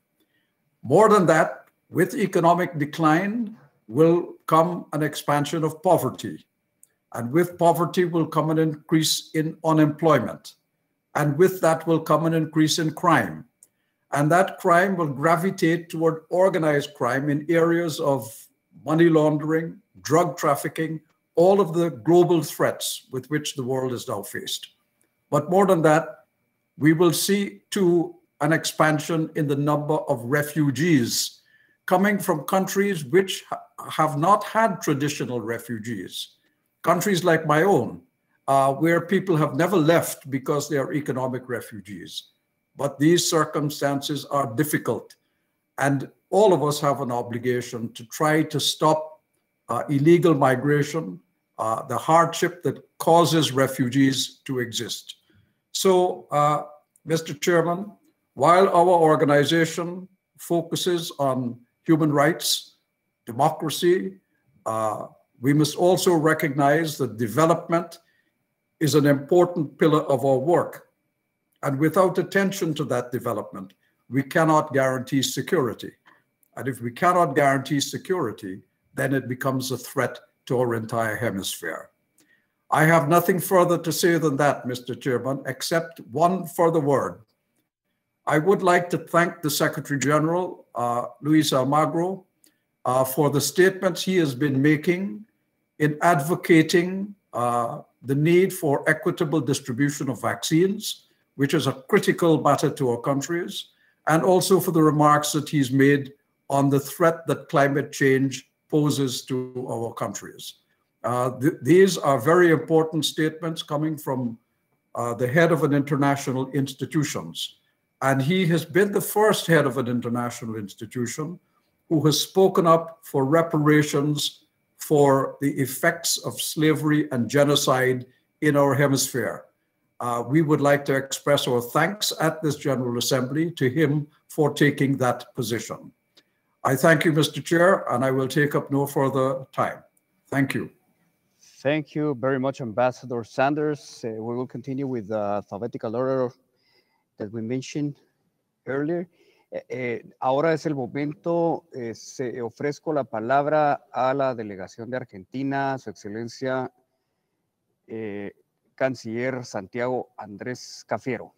More than that, with economic decline will come an expansion of poverty. And with poverty will come an increase in unemployment. And with that will come an increase in crime. And that crime will gravitate toward organized crime in areas of money laundering, drug trafficking, all of the global threats with which the world is now faced. But more than that, we will see too an expansion in the number of refugees coming from countries which ha- have not had traditional refugees. Countries like my own, uh, where people have never left because they are economic refugees. But these circumstances are difficult. And all of us have an obligation to try to stop uh, illegal migration, uh, the hardship that causes refugees to exist. So, uh, Mister Chairman, while our organization focuses on human rights, democracy, uh, we must also recognize that development is an important pillar of our work. And without attention to that development, we cannot guarantee security. And if we cannot guarantee security, then it becomes a threat to our entire hemisphere. I have nothing further to say than that, Mister Chairman, except one further word. I would like to thank the Secretary General, uh, Luis Almagro, uh, for the statements he has been making in advocating uh, the need for equitable distribution of vaccines, which is a critical matter to our countries, and also for the remarks that he's made on the threat that climate change poses to our countries. Uh, th these are very important statements coming from uh, the head of an international institutions. And he has been the first head of an international institution who has spoken up for reparations for the effects of slavery and genocide in our hemisphere. Uh, we would like to express our thanks at this General Assembly to him for taking that position. I thank you, Mister Chair, and I will take up no further time. Thank you. Thank you very much, Ambassador Sanders. Uh, we will continue with the alphabetical order that we mentioned earlier. Eh, eh, ahora es el momento, eh, se, ofrezco la palabra a la delegación de Argentina, Su Excelencia eh, Canciller Santiago Andrés Cafiero.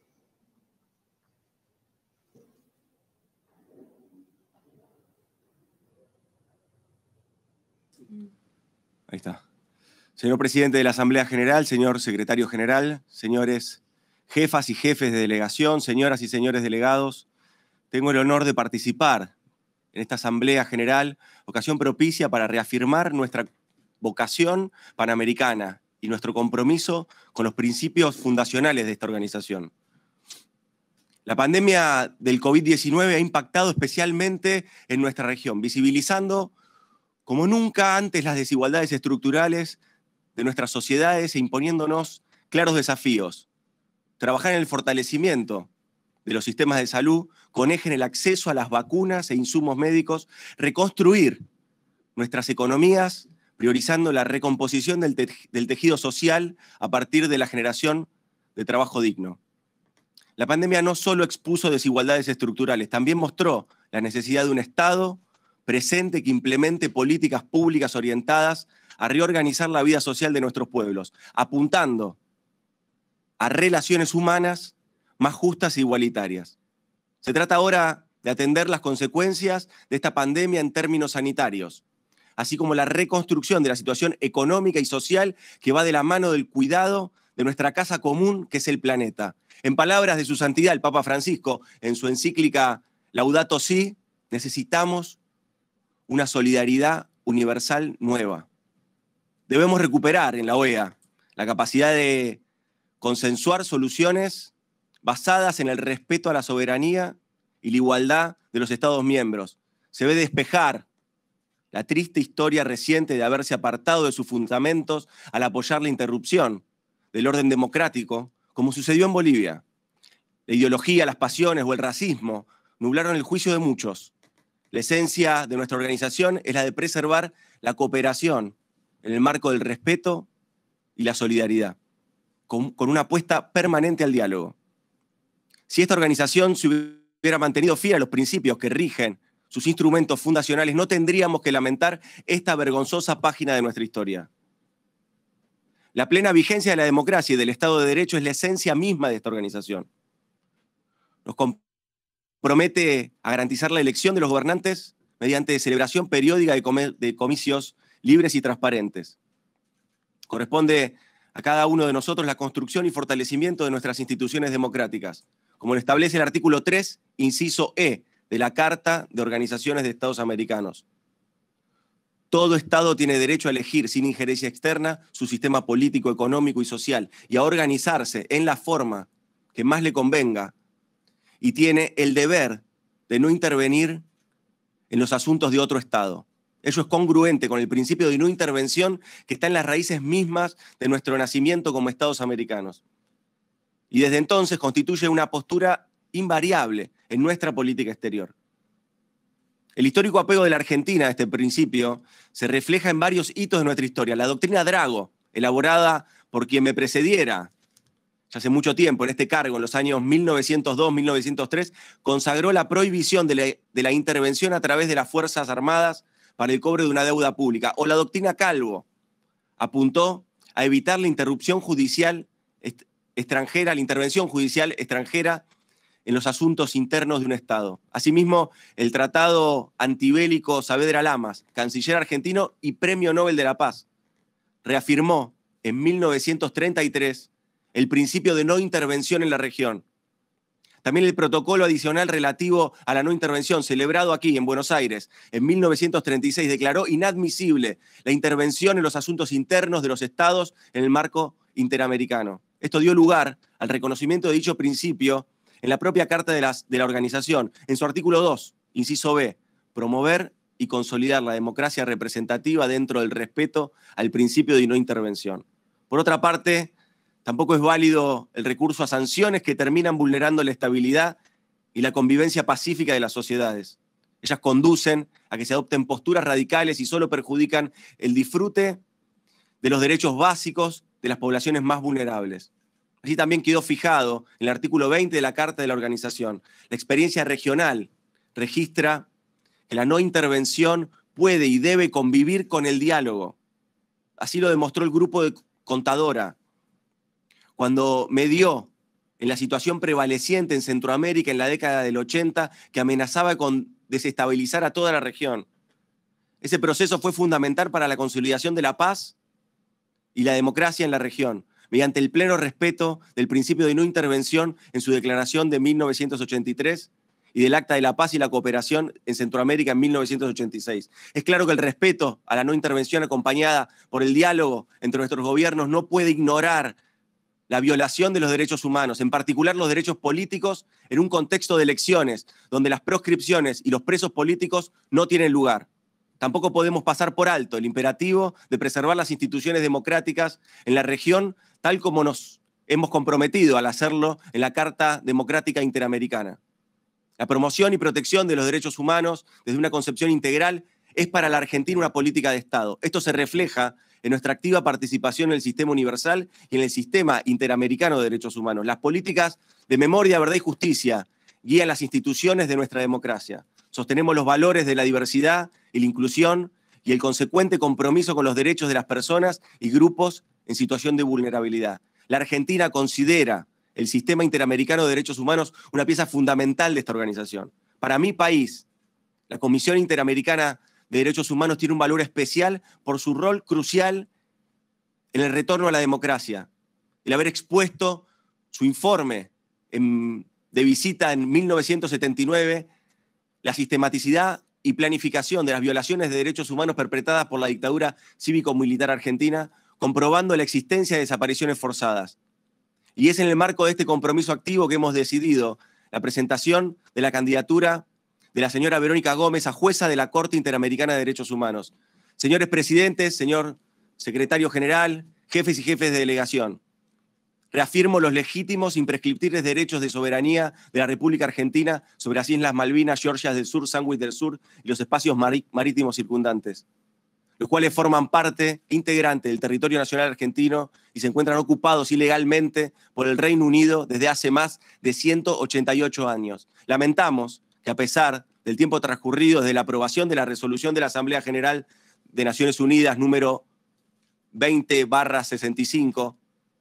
Ahí está. Señor Presidente de la Asamblea General, señor Secretario General, señores jefas y jefes de delegación, señoras y señores delegados, tengo el honor de participar en esta Asamblea General, ocasión propicia para reafirmar nuestra vocación panamericana y nuestro compromiso con los principios fundacionales de esta organización. La pandemia del COVID diecinueve ha impactado especialmente en nuestra región, visibilizando como nunca antes las desigualdades estructurales de nuestras sociedades e imponiéndonos claros desafíos. Trabajar en el fortalecimiento de los sistemas de salud con eje en el acceso a las vacunas e insumos médicos, reconstruir nuestras economías, priorizando la recomposición del, te del tejido social a partir de la generación de trabajo digno. La pandemia no solo expuso desigualdades estructurales, también mostró la necesidad de un Estado presente que implemente políticas públicas orientadas a reorganizar la vida social de nuestros pueblos, apuntando a relaciones humanas más justas e igualitarias. Se trata ahora de atender las consecuencias de esta pandemia en términos sanitarios, así como la reconstrucción de la situación económica y social que va de la mano del cuidado de nuestra casa común, que es el planeta. En palabras de su santidad, el Papa Francisco, en su encíclica Laudato Si, necesitamos una solidaridad universal nueva. Debemos recuperar en la O E A la capacidad de consensuar soluciones basadas en el respeto a la soberanía y la igualdad de los Estados miembros. Se debe despejar la triste historia reciente de haberse apartado de sus fundamentos al apoyar la interrupción del orden democrático, como sucedió en Bolivia. La ideología, las pasiones o el racismo nublaron el juicio de muchos. La esencia de nuestra organización es la de preservar la cooperación en el marco del respeto y la solidaridad, con, con una apuesta permanente al diálogo. Si esta organización se hubiera mantenido fiel a los principios que rigen sus instrumentos fundacionales, no tendríamos que lamentar esta vergonzosa página de nuestra historia. La plena vigencia de la democracia y del Estado de Derecho es la esencia misma de esta organización. Nos compromete a garantizar la elección de los gobernantes mediante celebración periódica de, com de comicios libres y transparentes. Corresponde a cada uno de nosotros la construcción y fortalecimiento de nuestras instituciones democráticas, como lo establece el artículo tres, inciso E, de la Carta de Organizaciones de Estados Americanos. Todo Estado tiene derecho a elegir, sin injerencia externa, su sistema político, económico y social, y a organizarse en la forma que más le convenga, y tiene el deber de no intervenir en los asuntos de otro Estado. Ello es congruente con el principio de no intervención que está en las raíces mismas de nuestro nacimiento como Estados americanos. Y desde entonces constituye una postura invariable en nuestra política exterior. El histórico apego de la Argentina a este principio se refleja en varios hitos de nuestra historia. La doctrina Drago, elaborada por quien me precediera ya hace mucho tiempo en este cargo, en los años mil novecientos dos a mil novecientos tres, consagró la prohibición de la, de la intervención a través de las Fuerzas Armadas para el cobro de una deuda pública. O la doctrina Calvo apuntó a evitar la interrupción judicial extranjera, la intervención judicial extranjera en los asuntos internos de un Estado. Asimismo, el Tratado Antibélico Saavedra Lamas, canciller argentino y Premio Nobel de la Paz, reafirmó en mil novecientos treinta y tres el principio de no intervención en la región. También el protocolo adicional relativo a la no intervención, celebrado aquí en Buenos Aires en mil novecientos treinta y seis, declaró inadmisible la intervención en los asuntos internos de los Estados en el marco interamericano. Esto dio lugar al reconocimiento de dicho principio en la propia Carta de, las, de la Organización, en su artículo dos, inciso B, promover y consolidar la democracia representativa dentro del respeto al principio de no intervención. Por otra parte, tampoco es válido el recurso a sanciones que terminan vulnerando la estabilidad y la convivencia pacífica de las sociedades. Ellas conducen a que se adopten posturas radicales y solo perjudican el disfrute de los derechos básicos de las poblaciones más vulnerables. Así también quedó fijado en el artículo veinte de la Carta de la Organización. La experiencia regional registra que la no intervención puede y debe convivir con el diálogo. Así lo demostró el grupo de Contadora, cuando medió en la situación prevaleciente en Centroamérica en la década del ochenta, que amenazaba con desestabilizar a toda la región. Ese proceso fue fundamental para la consolidación de la paz y la democracia en la región. mediante el pleno respeto del principio de no intervención en su declaración de mil novecientos ochenta y tres y del Acta de la Paz y la Cooperación en Centroamérica en mil novecientos ochenta y seis. Es claro que el respeto a la no intervención acompañada por el diálogo entre nuestros gobiernos no puede ignorar la violación de los derechos humanos, en particular los derechos políticos, en un contexto de elecciones, donde las proscripciones y los presos políticos no tienen lugar. Tampoco podemos pasar por alto el imperativo de preservar las instituciones democráticas en la región, tal como nos hemos comprometido al hacerlo en la Carta Democrática Interamericana. La promoción y protección de los derechos humanos desde una concepción integral es para la Argentina una política de Estado. Esto se refleja en nuestra activa participación en el sistema universal y en el sistema interamericano de derechos humanos. Las políticas de memoria, verdad y justicia guían las instituciones de nuestra democracia. Sostenemos los valores de la diversidad y la inclusión y el consecuente compromiso con los derechos de las personas y grupos en situación de vulnerabilidad. La Argentina considera el sistema interamericano de derechos humanos una pieza fundamental de esta organización. Para mi país, la Comisión Interamericana de Derechos Humanos tiene un valor especial por su rol crucial en el retorno a la democracia. El haber expuesto su informe en, de visita en mil novecientos setenta y nueve, la sistematicidad y planificación de las violaciones de derechos humanos perpetradas por la dictadura cívico-militar argentina, comprobando la existencia de desapariciones forzadas. Y es en el marco de este compromiso activo que hemos decidido la presentación de la candidatura de la señora Verónica Gómez a jueza de la Corte Interamericana de Derechos Humanos. Señores presidentes, señor secretario general, jefes y jefes de delegación, reafirmo los legítimos, imprescriptibles derechos de soberanía de la República Argentina sobre las Islas Malvinas, Georgias del Sur, Sandwich del Sur y los espacios marítimos circundantes, los cuales forman parte integrante del territorio nacional argentino y se encuentran ocupados ilegalmente por el Reino Unido desde hace más de ciento ochenta y ocho años. Lamentamos que a pesar del tiempo transcurrido desde la aprobación de la resolución de la Asamblea General de Naciones Unidas número veinte barra sesenta y cinco,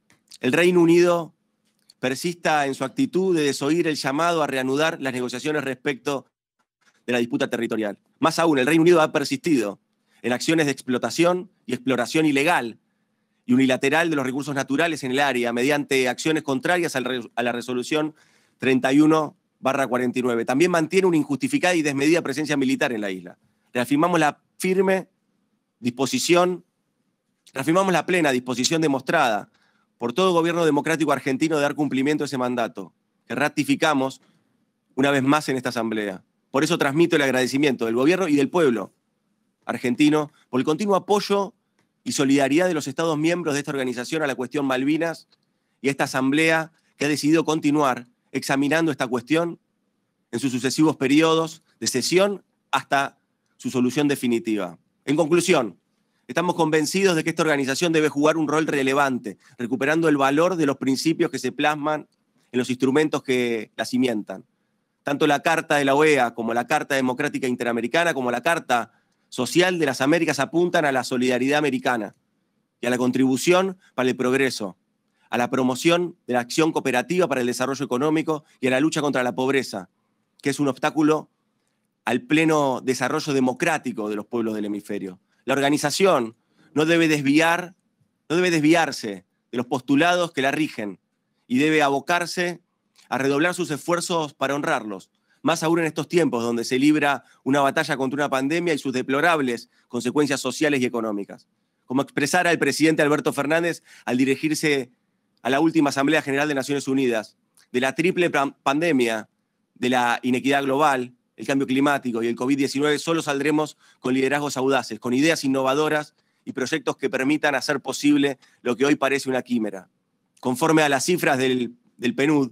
el Reino Unido persista en su actitud de desoír el llamado a reanudar las negociaciones respecto de la disputa territorial. Más aún, el Reino Unido ha persistido en acciones de explotación y exploración ilegal y unilateral de los recursos naturales en el área mediante acciones contrarias a la resolución treinta y uno barra cuarenta y nueve. También mantiene una injustificada y desmedida presencia militar en la isla. Reafirmamos la firme disposición, reafirmamos la plena disposición demostrada por todo gobierno democrático argentino de dar cumplimiento a ese mandato, que ratificamos una vez más en esta asamblea. Por eso transmito el agradecimiento del gobierno y del pueblo argentino por el continuo apoyo y solidaridad de los Estados miembros de esta organización a la cuestión Malvinas y a esta asamblea que ha decidido continuar examinando esta cuestión en sus sucesivos periodos de sesión hasta su solución definitiva. En conclusión, estamos convencidos de que esta organización debe jugar un rol relevante, recuperando el valor de los principios que se plasman en los instrumentos que la cimientan. Tanto la Carta de la O E A como la Carta Democrática Interamericana como la Carta Social de las Américas apuntan a la solidaridad americana y a la contribución para el progreso, a la promoción de la acción cooperativa para el desarrollo económico y a la lucha contra la pobreza, que es un obstáculo al pleno desarrollo democrático de los pueblos del hemisferio. La organización no debe desviar, no debe desviarse de los postulados que la rigen y debe abocarse a redoblar sus esfuerzos para honrarlos, más aún en estos tiempos donde se libra una batalla contra una pandemia y sus deplorables consecuencias sociales y económicas. Como expresara el presidente Alberto Fernández al dirigirse a la última Asamblea General de Naciones Unidas, de la triple pandemia, de la inequidad global, el cambio climático y el COVID diecinueve, solo saldremos con liderazgos audaces, con ideas innovadoras y proyectos que permitan hacer posible lo que hoy parece una quimera. Conforme a las cifras del, del P N U D,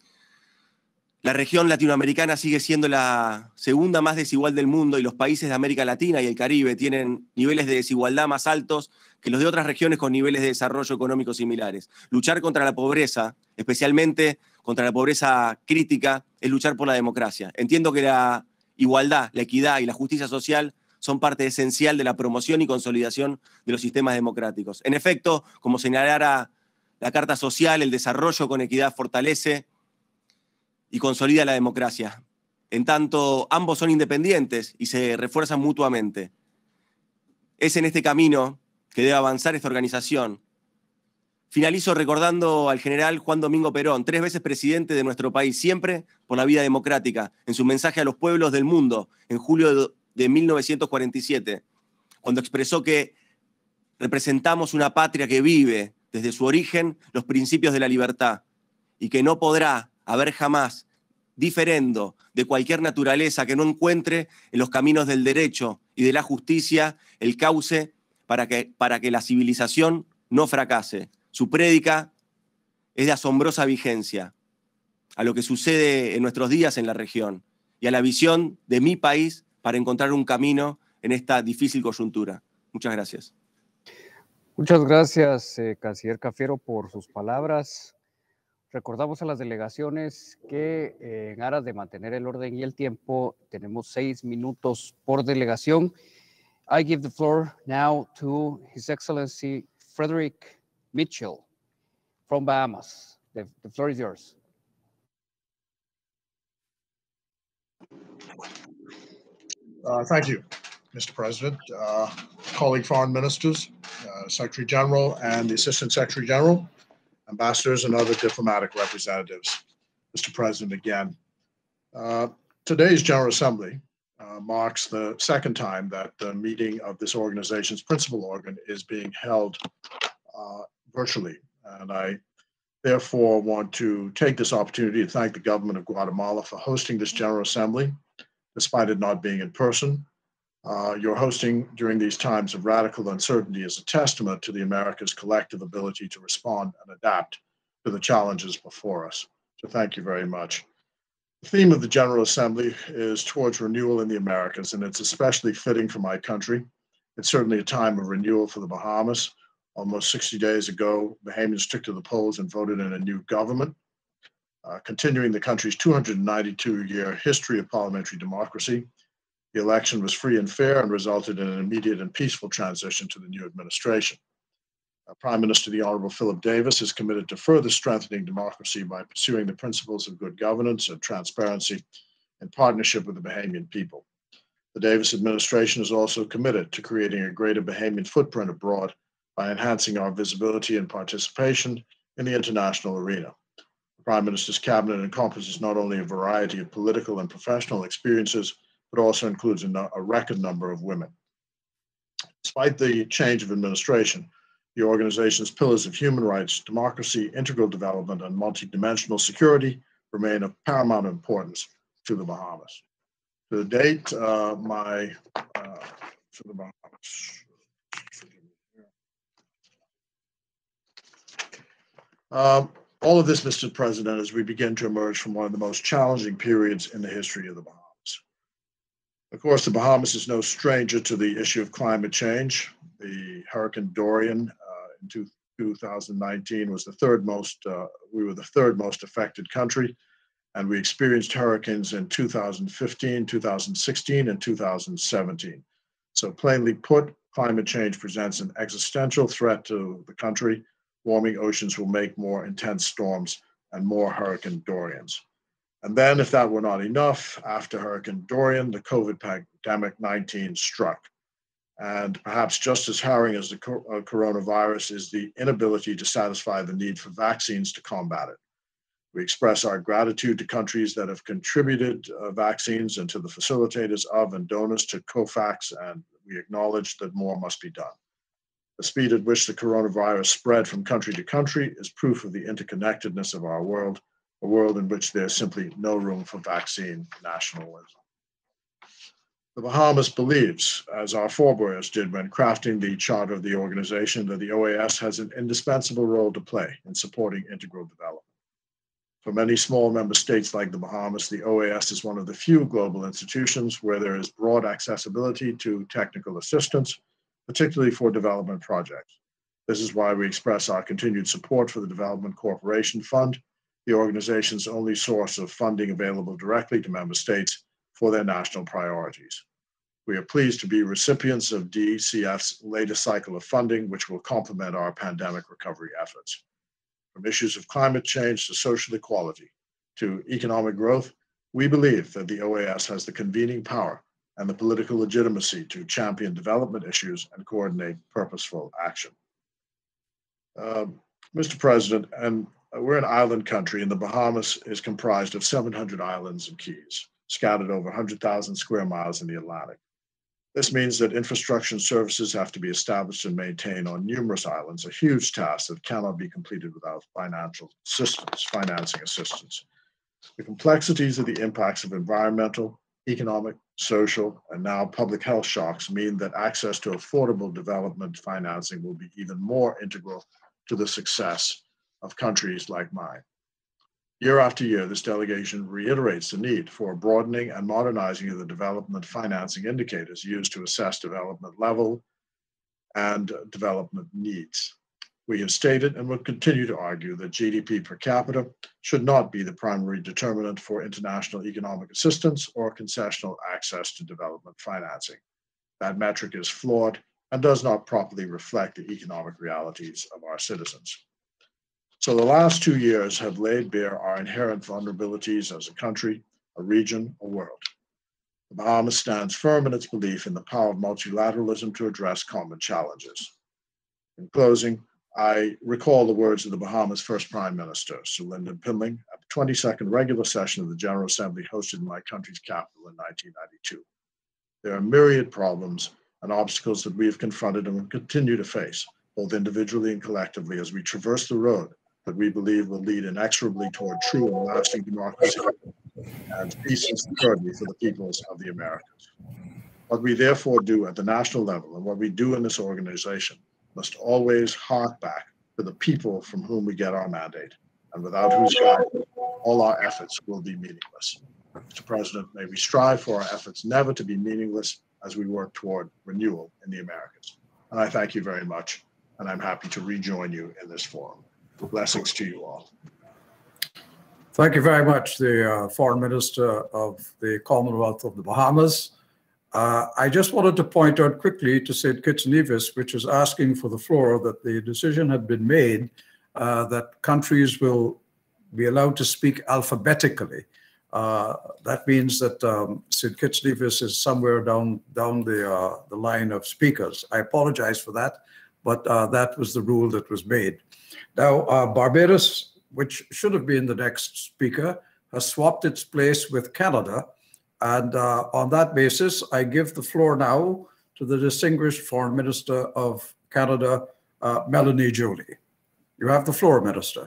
la región latinoamericana sigue siendo la segunda más desigual del mundo y los países de América Latina y el Caribe tienen niveles de desigualdad más altos que los de otras regiones con niveles de desarrollo económico similares. Luchar contra la pobreza, especialmente contra la pobreza crítica, es luchar por la democracia. Entiendo que la igualdad, la equidad y la justicia social son parte esencial de la promoción y consolidación de los sistemas democráticos. En efecto, como señalara la Carta Social, el desarrollo con equidad fortalece y consolida la democracia. En tanto, ambos son independientes y se refuerzan mutuamente. Es en este camino que debe avanzar esta organización, Finalizo recordando al general Juan Domingo Perón, tres veces presidente de nuestro país, siempre por la vía democrática, en su mensaje a los pueblos del mundo en julio de mil novecientos cuarenta y siete, cuando expresó que representamos una patria que vive desde su origen los principios de la libertad y que no podrá haber jamás diferendo de cualquier naturaleza que no encuentre en los caminos del derecho y de la justicia el cauce para que, para que la civilización no fracase. Su prédica es de asombrosa vigencia a lo que sucede en nuestros días en la región y a la visión de mi país para encontrar un camino en esta difícil coyuntura. Muchas gracias. Muchas gracias, eh, canciller Cafiero, por sus palabras. Recordamos a las delegaciones que eh, en aras de mantener el orden y el tiempo, tenemos seis minutos por delegación. I give the floor now to His Excellency Frederick Mitchell from Bahamas. The, the floor is yours. Uh, thank you, Mister President, uh, colleague foreign ministers, uh, Secretary General and the Assistant Secretary General, ambassadors and other diplomatic representatives. Mister President, again, uh, today's General Assembly uh, marks the second time that the meeting of this organization's principal organ is being held uh, virtually. And I therefore want to take this opportunity to thank the government of Guatemala for hosting this General Assembly, despite it not being in person. Uh, your hosting during these times of radical uncertainty is a testament to the America's collective ability to respond and adapt to the challenges before us. So thank you very much. The theme of the General Assembly is towards renewal in the Americas, and it's especially fitting for my country. It's certainly a time of renewal for the Bahamas. Almost sixty days ago, Bahamians took to the polls and voted in a new government, uh, continuing the country's two hundred ninety-two year history of parliamentary democracy. The election was free and fair and resulted in an immediate and peaceful transition to the new administration. Uh, Prime Minister, the Honorable Philip Davis, is committed to further strengthening democracy by pursuing the principles of good governance and transparency in partnership with the Bahamian people. The Davis administration is also committed to creating a greater Bahamian footprint abroad by enhancing our visibility and participation in the international arena. The Prime Minister's cabinet encompasses not only a variety of political and professional experiences, but also includes a, no a record number of women. Despite the change of administration, the organization's pillars of human rights, democracy, integral development, and multidimensional security remain of paramount importance to the Bahamas. To date, uh, my, uh, to the Bahamas. Uh, all of this, Mister President, as we begin to emerge from one of the most challenging periods in the history of the Bahamas. Of course, the Bahamas is no stranger to the issue of climate change. The Hurricane Dorian uh, in two thousand nineteen was the third most, uh, we were the third most affected country, and we experienced hurricanes in two thousand fifteen, two thousand sixteen, and two thousand seventeen. So plainly put, climate change presents an existential threat to the country. Warming oceans will make more intense storms and more Hurricane Dorians. And then, if that were not enough, after Hurricane Dorian, the COVID pandemic nineteen struck. And perhaps just as harrowing as the co uh, coronavirus is the inability to satisfy the need for vaccines to combat it. We express our gratitude to countries that have contributed uh, vaccines and to the facilitators of and donors to COVAX, and we acknowledge that more must be done. The speed at which the coronavirus spread from country to country is proof of the interconnectedness of our world, a world in which there's simply no room for vaccine nationalism. The Bahamas believes, as our forebears did when crafting the charter of the organization, that the O A S has an indispensable role to play in supporting integral development. For many small member states like the Bahamas, the O A S is one of the few global institutions where there is broad accessibility to technical assistance, particularly for development projects. This is why we express our continued support for the Development Cooperation Fund, the organization's only source of funding available directly to member states for their national priorities. We are pleased to be recipients of D C F's latest cycle of funding, which will complement our pandemic recovery efforts. From issues of climate change to social equality to economic growth, we believe that the O A S has the convening power and the political legitimacy to champion development issues and coordinate purposeful action. Um, Mister President, and we're an island country, and the Bahamas is comprised of seven hundred islands and keys, scattered over one hundred thousand square miles in the Atlantic. This means that infrastructure and services have to be established and maintained on numerous islands, a huge task that cannot be completed without financial assistance, financing assistance. The complexities of the impacts of environmental, economic, social, and now public health shocks mean that access to affordable development financing will be even more integral to the success of countries like mine. Year after year, this delegation reiterates the need for broadening and modernizing of the development financing indicators used to assess development level and development needs. We have stated and will continue to argue that G D P per capita should not be the primary determinant for international economic assistance or concessional access to development financing. That metric is flawed and does not properly reflect the economic realities of our citizens. So the last two years have laid bare our inherent vulnerabilities as a country, a region, a world. The Bahamas stands firm in its belief in the power of multilateralism to address common challenges. In closing, I recall the words of the Bahamas' first Prime Minister, Sir Lyndon Pinling, at the twenty-second regular session of the General Assembly hosted in my country's capital in nineteen ninety-two. There are myriad problems and obstacles that we have confronted and will continue to face, both individually and collectively, as we traverse the road that we believe will lead inexorably toward true and lasting democracy and peace and security for the peoples of the Americas. What we therefore do at the national level and what we do in this organization must always hark back to the people from whom we get our mandate, and without whose guidance all our efforts will be meaningless. Mister President, may we strive for our efforts never to be meaningless as we work toward renewal in the Americas. And I thank you very much, and I'm happy to rejoin you in this forum. Blessings to you all. Thank you very much, the uh, Foreign Minister of the Commonwealth of the Bahamas. Uh, I just wanted to point out quickly to Saint Kitts Nevis, which is asking for the floor, that the decision had been made uh, that countries will be allowed to speak alphabetically. Uh, that means that um, Saint Kitts Nevis is somewhere down down the uh, the line of speakers. I apologize for that, but uh, that was the rule that was made. Now, uh, Barbados, which should have been the next speaker, has swapped its place with Canada. And uh, on that basis, I give the floor now to the distinguished Foreign Minister of Canada, uh, Melanie Joly. You have the floor, Minister.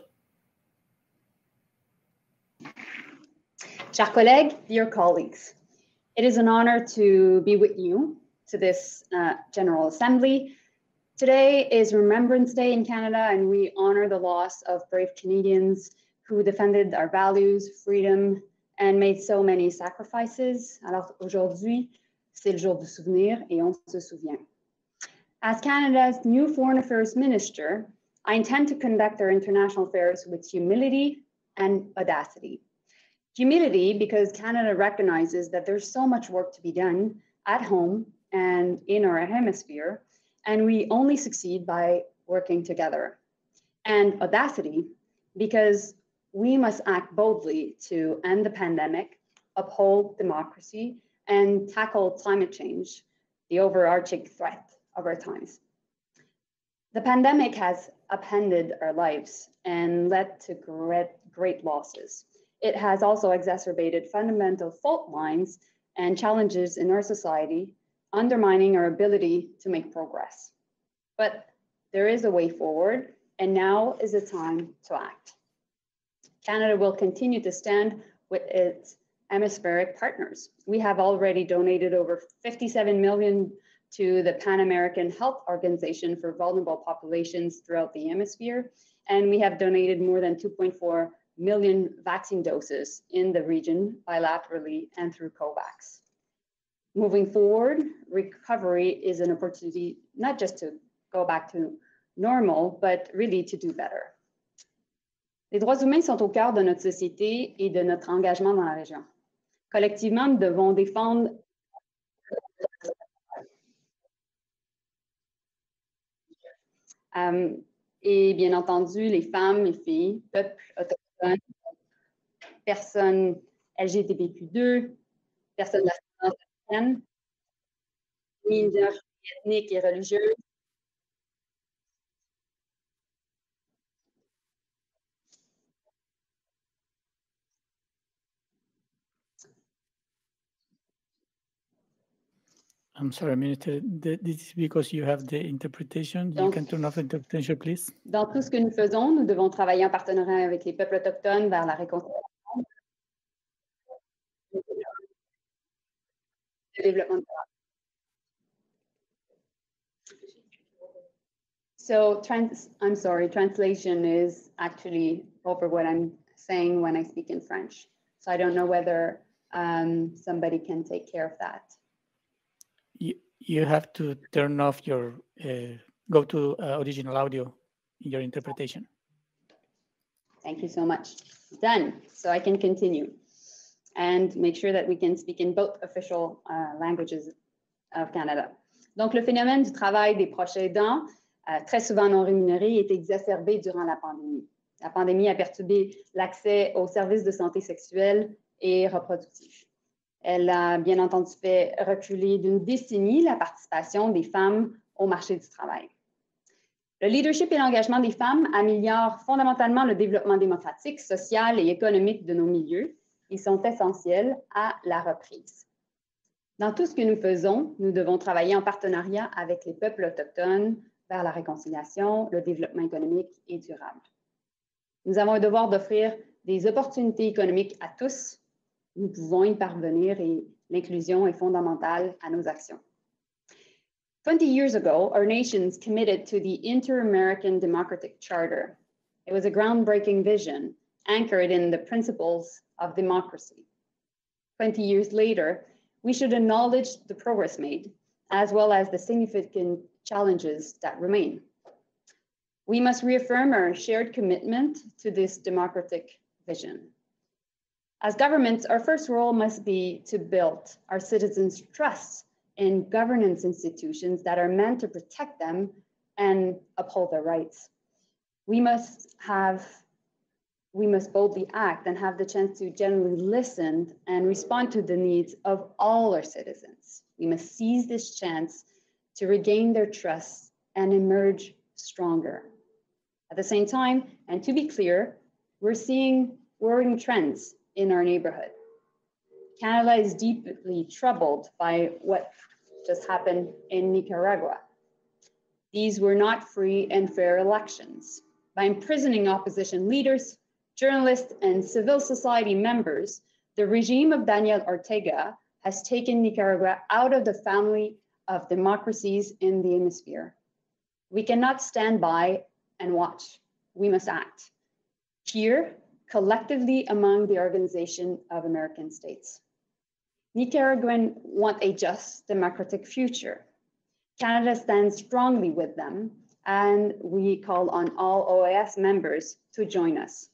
Chers collègues, dear colleagues, it is an honor to be with you to this uh, General Assembly. Today is Remembrance Day in Canada, and we honor the loss of brave Canadians who defended our values, freedom, and made so many sacrifices. Alors aujourd'hui, c'est le jour du souvenir, et on se souvient. As Canada's new Foreign Affairs Minister, I intend to conduct our international affairs with humility and audacity. Humility, because Canada recognizes that there's so much work to be done at home and in our hemisphere, and we only succeed by working together. And audacity, because we must act boldly to end the pandemic, uphold democracy, and tackle climate change, the overarching threat of our times. The pandemic has upended our lives and led to great, great losses. It has also exacerbated fundamental fault lines and challenges in our society, undermining our ability to make progress. But there is a way forward, and now is the time to act. Canada will continue to stand with its hemispheric partners. We have already donated over fifty-seven million to the Pan American Health Organization for vulnerable populations throughout the hemisphere, and we have donated more than two point four million vaccine doses in the region bilaterally and through COVAX. Moving forward, recovery is an opportunity not just to go back to normal, but really to do better. Les droits humains sont au cœur de notre société et de notre engagement dans la région. Collectivement, nous devons défendre euh, et bien entendu les femmes, les filles, peuples autochtones, personnes L G B T Q deux, personnes d'ascendance africaine, minorités ethniques et religieuses, I'm sorry, Minister. Th- This is because you have the interpretation. You Donc, can turn off the interpretation, please. Dans tout ce que nous faisons, nous devons travailler en partenariat avec les peuples autochtones vers la réconciliation, le développement durable. So, trans I'm sorry, translation is actually over what I'm saying when I speak in French. So I don't know whether um, somebody can take care of that. You, you have to turn off your, uh, go to uh, original audio in your interpretation. Thank you so much. Done. So I can continue and make sure that we can speak in both official uh, languages of Canada. Donc, le phénomène du travail des proches aidants, euh, très souvent non rémunéré, est exacerbé durant la pandémie. La pandémie a perturbé l'accès aux services de santé sexuelle et reproductive. Elle a bien entendu fait reculer d'une décennie la participation des femmes au marché du travail. Le leadership et l'engagement des femmes améliorent fondamentalement le développement démocratique, social et économique de nos milieux. Ils sont essentiels à la reprise. Dans tout ce que nous faisons, nous devons travailler en partenariat avec les peuples autochtones vers la réconciliation, le développement économique et durable. Nous avons un devoir d'offrir des opportunités économiques à tous. Nous pouvons y parvenir et l'inclusion est fondamentale à nos actions. twenty years ago, our nations committed to the Inter-American Democratic Charter. It was a groundbreaking vision anchored in the principles of democracy. twenty years later, we should acknowledge the progress made, as well as the significant challenges that remain. We must reaffirm our shared commitment to this democratic vision. As governments, our first role must be to build our citizens' trust in governance institutions that are meant to protect them and uphold their rights. We must have, we must boldly act and have the chance to genuinely listen and respond to the needs of all our citizens. We must seize this chance to regain their trust and emerge stronger. At the same time, and to be clear, we're seeing worrying trends in our neighborhood. Canada is deeply troubled by what just happened in Nicaragua. These were not free and fair elections. By imprisoning opposition leaders, journalists, and civil society members, the regime of Daniel Ortega has taken Nicaragua out of the family of democracies in the hemisphere. We cannot stand by and watch. We must act. Here, collectively among the Organization of American States. Nicaraguans want a just, democratic future. Canada stands strongly with them, and we call on all O A S members to join us.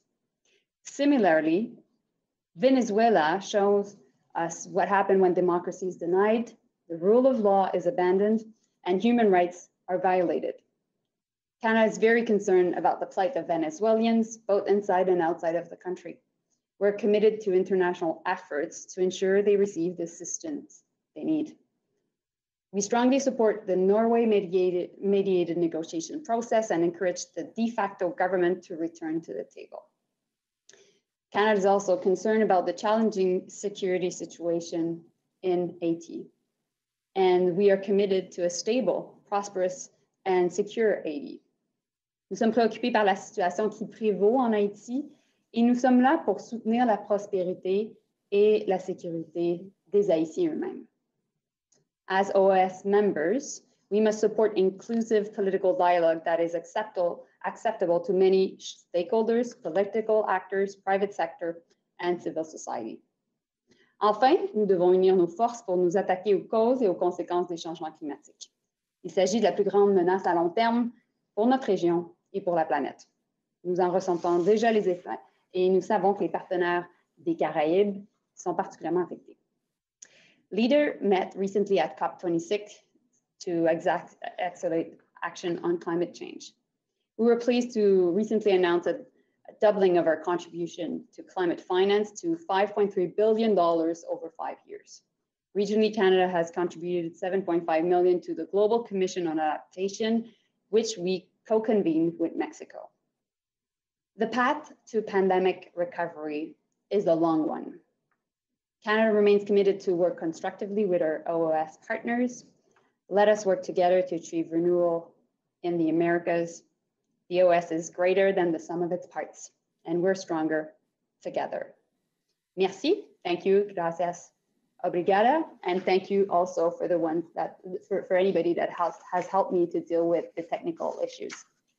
Similarly, Venezuela shows us what happened when democracy is denied, the rule of law is abandoned, and human rights are violated. Canada is very concerned about the plight of Venezuelans, both inside and outside of the country. We're committed to international efforts to ensure they receive the assistance they need. We strongly support the Norway mediated, mediated negotiation process and encourage the de facto government to return to the table. Canada is also concerned about the challenging security situation in Haiti. And we are committed to a stable, prosperous, and secure Haiti. Nous sommes préoccupés par la situation qui prévaut en Haïti et nous sommes là pour soutenir la prospérité et la sécurité des Haïtiens eux-mêmes. As O A S members, we must support inclusive political dialogue that is acceptable, acceptable to many stakeholders, political actors, private sector, and civil society. Enfin, nous devons unir nos forces pour nous attaquer aux causes et aux conséquences des changements climatiques. Il s'agit de la plus grande menace à long terme pour notre région et pour la planète. Nous en ressentons déjà les effets et nous savons que les partenaires des Caraïbes sont particulièrement affectés. Leader met recently at COP twenty-six to exact, accelerate action on climate change. We were pleased to recently announce a, a doubling of our contribution to climate finance to five point three billion dollars over five years. Regionally, Canada has contributed seven point five million dollars to the Global Commission on Adaptation, which we co-convened with Mexico. The path to pandemic recovery is a long one. Canada remains committed to work constructively with our O O S partners. Let us work together to achieve renewal in the Americas. The O O S is greater than the sum of its parts, and we're stronger together. Merci, thank you, gracias, obrigada, and thank you also for the ones that, for, for anybody that has, has helped me to deal with the technical issues.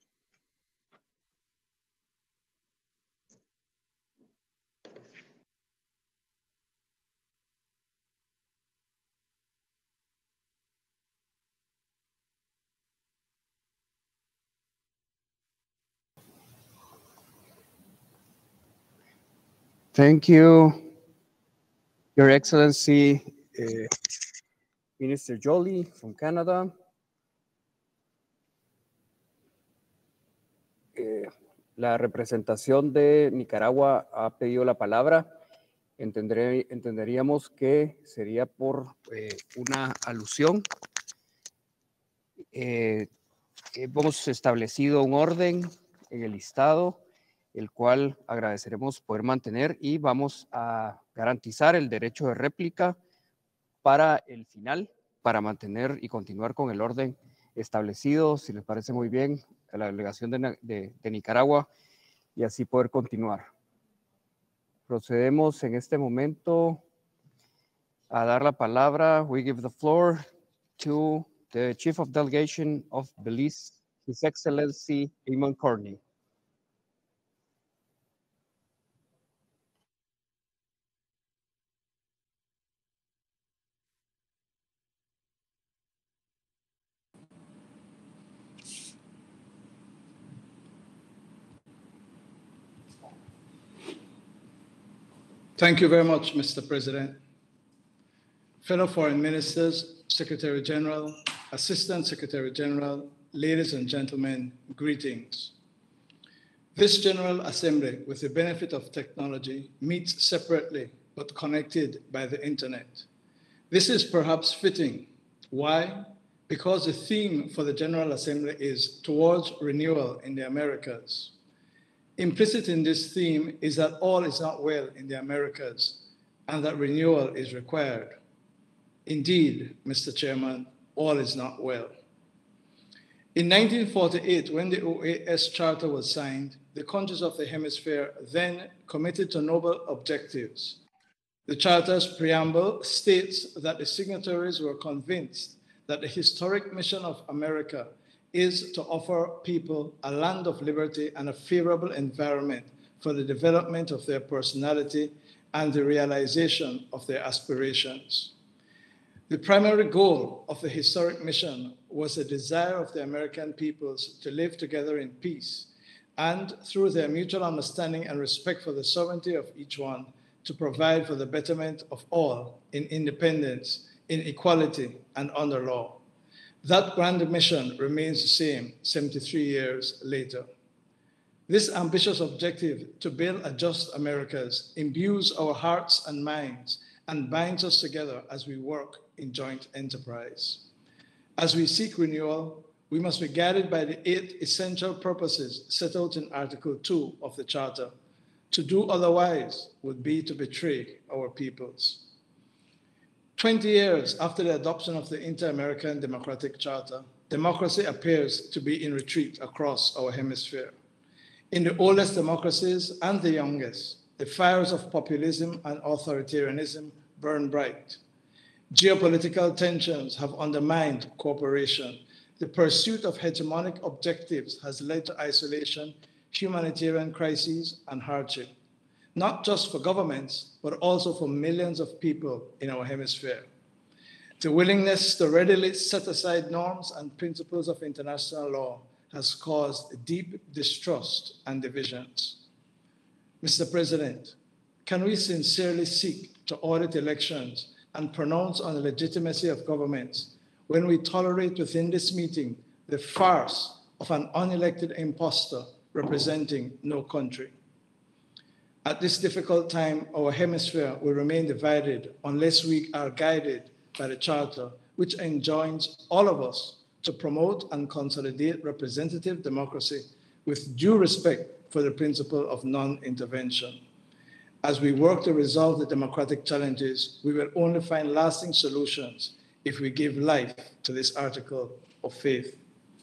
Thank you, Your Excellency, uh, Minister Joly from Canada. Eh, la representación de Nicaragua ha pedido la palabra. Entendré, entenderíamos que sería por eh, una alusión. Eh, hemos establecido un orden en el listado, el cual agradeceremos poder mantener, y vamos a garantizar el derecho de réplica para el final, para mantener y continuar con el orden establecido, si les parece muy bien, a la delegación de, de, de Nicaragua, y así poder continuar. Procedemos en este momento a dar la palabra. We give the floor to the Chief of Delegation of Belize, His Excellency Eamon Kearney. Thank you very much, Mister President. Fellow foreign ministers, Secretary General, Assistant Secretary General, ladies and gentlemen, greetings. This General Assembly, with the benefit of technology, meets separately but connected by the internet. This is perhaps fitting. Why? Because the theme for the General Assembly is towards renewal in the Americas. Implicit in this theme is that all is not well in the Americas and that renewal is required. Indeed, Mister Chairman, all is not well. In nineteen forty-eight, when the O A S Charter was signed, the countries of the hemisphere then committed to noble objectives. The Charter's preamble states that the signatories were convinced that the historic mission of America is to offer people a land of liberty and a favorable environment for the development of their personality and the realization of their aspirations. The primary goal of the historic mission was the desire of the American peoples to live together in peace and, through their mutual understanding and respect for the sovereignty of each one, to provide for the betterment of all in independence, in equality, and under law. That grand mission remains the same seventy-three years later. This ambitious objective to build a just Americas imbues our hearts and minds and binds us together as we work in joint enterprise. As we seek renewal, we must be guided by the eight essential purposes set out in Article two of the Charter. To do otherwise would be to betray our peoples. twenty years after the adoption of the Inter-American Democratic Charter, democracy appears to be in retreat across our hemisphere. In the oldest democracies and the youngest, the fires of populism and authoritarianism burn bright. Geopolitical tensions have undermined cooperation. The pursuit of hegemonic objectives has led to isolation, humanitarian crises, and hardship, not just for governments, but also for millions of people in our hemisphere. The willingness to readily set aside norms and principles of international law has caused deep distrust and divisions. Mister President, can we sincerely seek to audit elections and pronounce on the legitimacy of governments when we tolerate within this meeting the farce of an unelected impostor representing no country? At this difficult time, our hemisphere will remain divided unless we are guided by the Charter, which enjoins all of us to promote and consolidate representative democracy with due respect for the principle of non-intervention. As we work to resolve the democratic challenges, we will only find lasting solutions if we give life to this article of faith.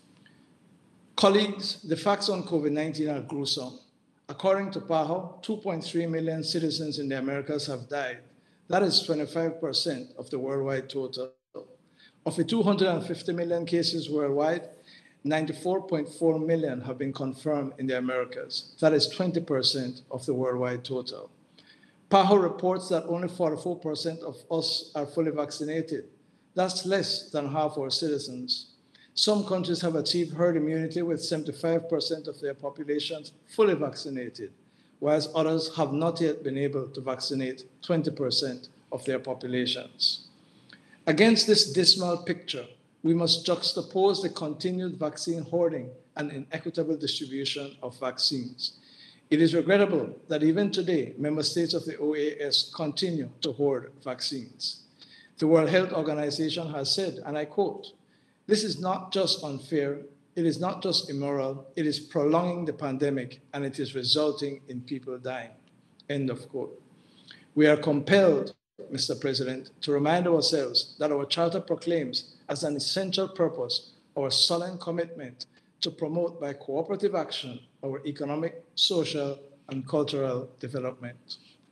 Colleagues, the facts on COVID nineteen are gruesome. According to PAHO, two point three million citizens in the Americas have died. That is twenty-five percent of the worldwide total. Of the two hundred fifty million cases worldwide, ninety-four point four million have been confirmed in the Americas. That is twenty percent of the worldwide total. PAHO reports that only forty-four percent of us are fully vaccinated. That's less than half our citizens. Some countries have achieved herd immunity with seventy-five percent of their populations fully vaccinated, whereas others have not yet been able to vaccinate twenty percent of their populations. Against this dismal picture, we must juxtapose the continued vaccine hoarding and inequitable distribution of vaccines. It is regrettable that even today, member states of the O A S continue to hoard vaccines. The World Health Organization has said, and I quote, "This is not just unfair, it is not just immoral, it is prolonging the pandemic and it is resulting in people dying," end of quote. We are compelled, Mister President, to remind ourselves that our Charter proclaims as an essential purpose our solemn commitment to promote by cooperative action our economic, social, and cultural development.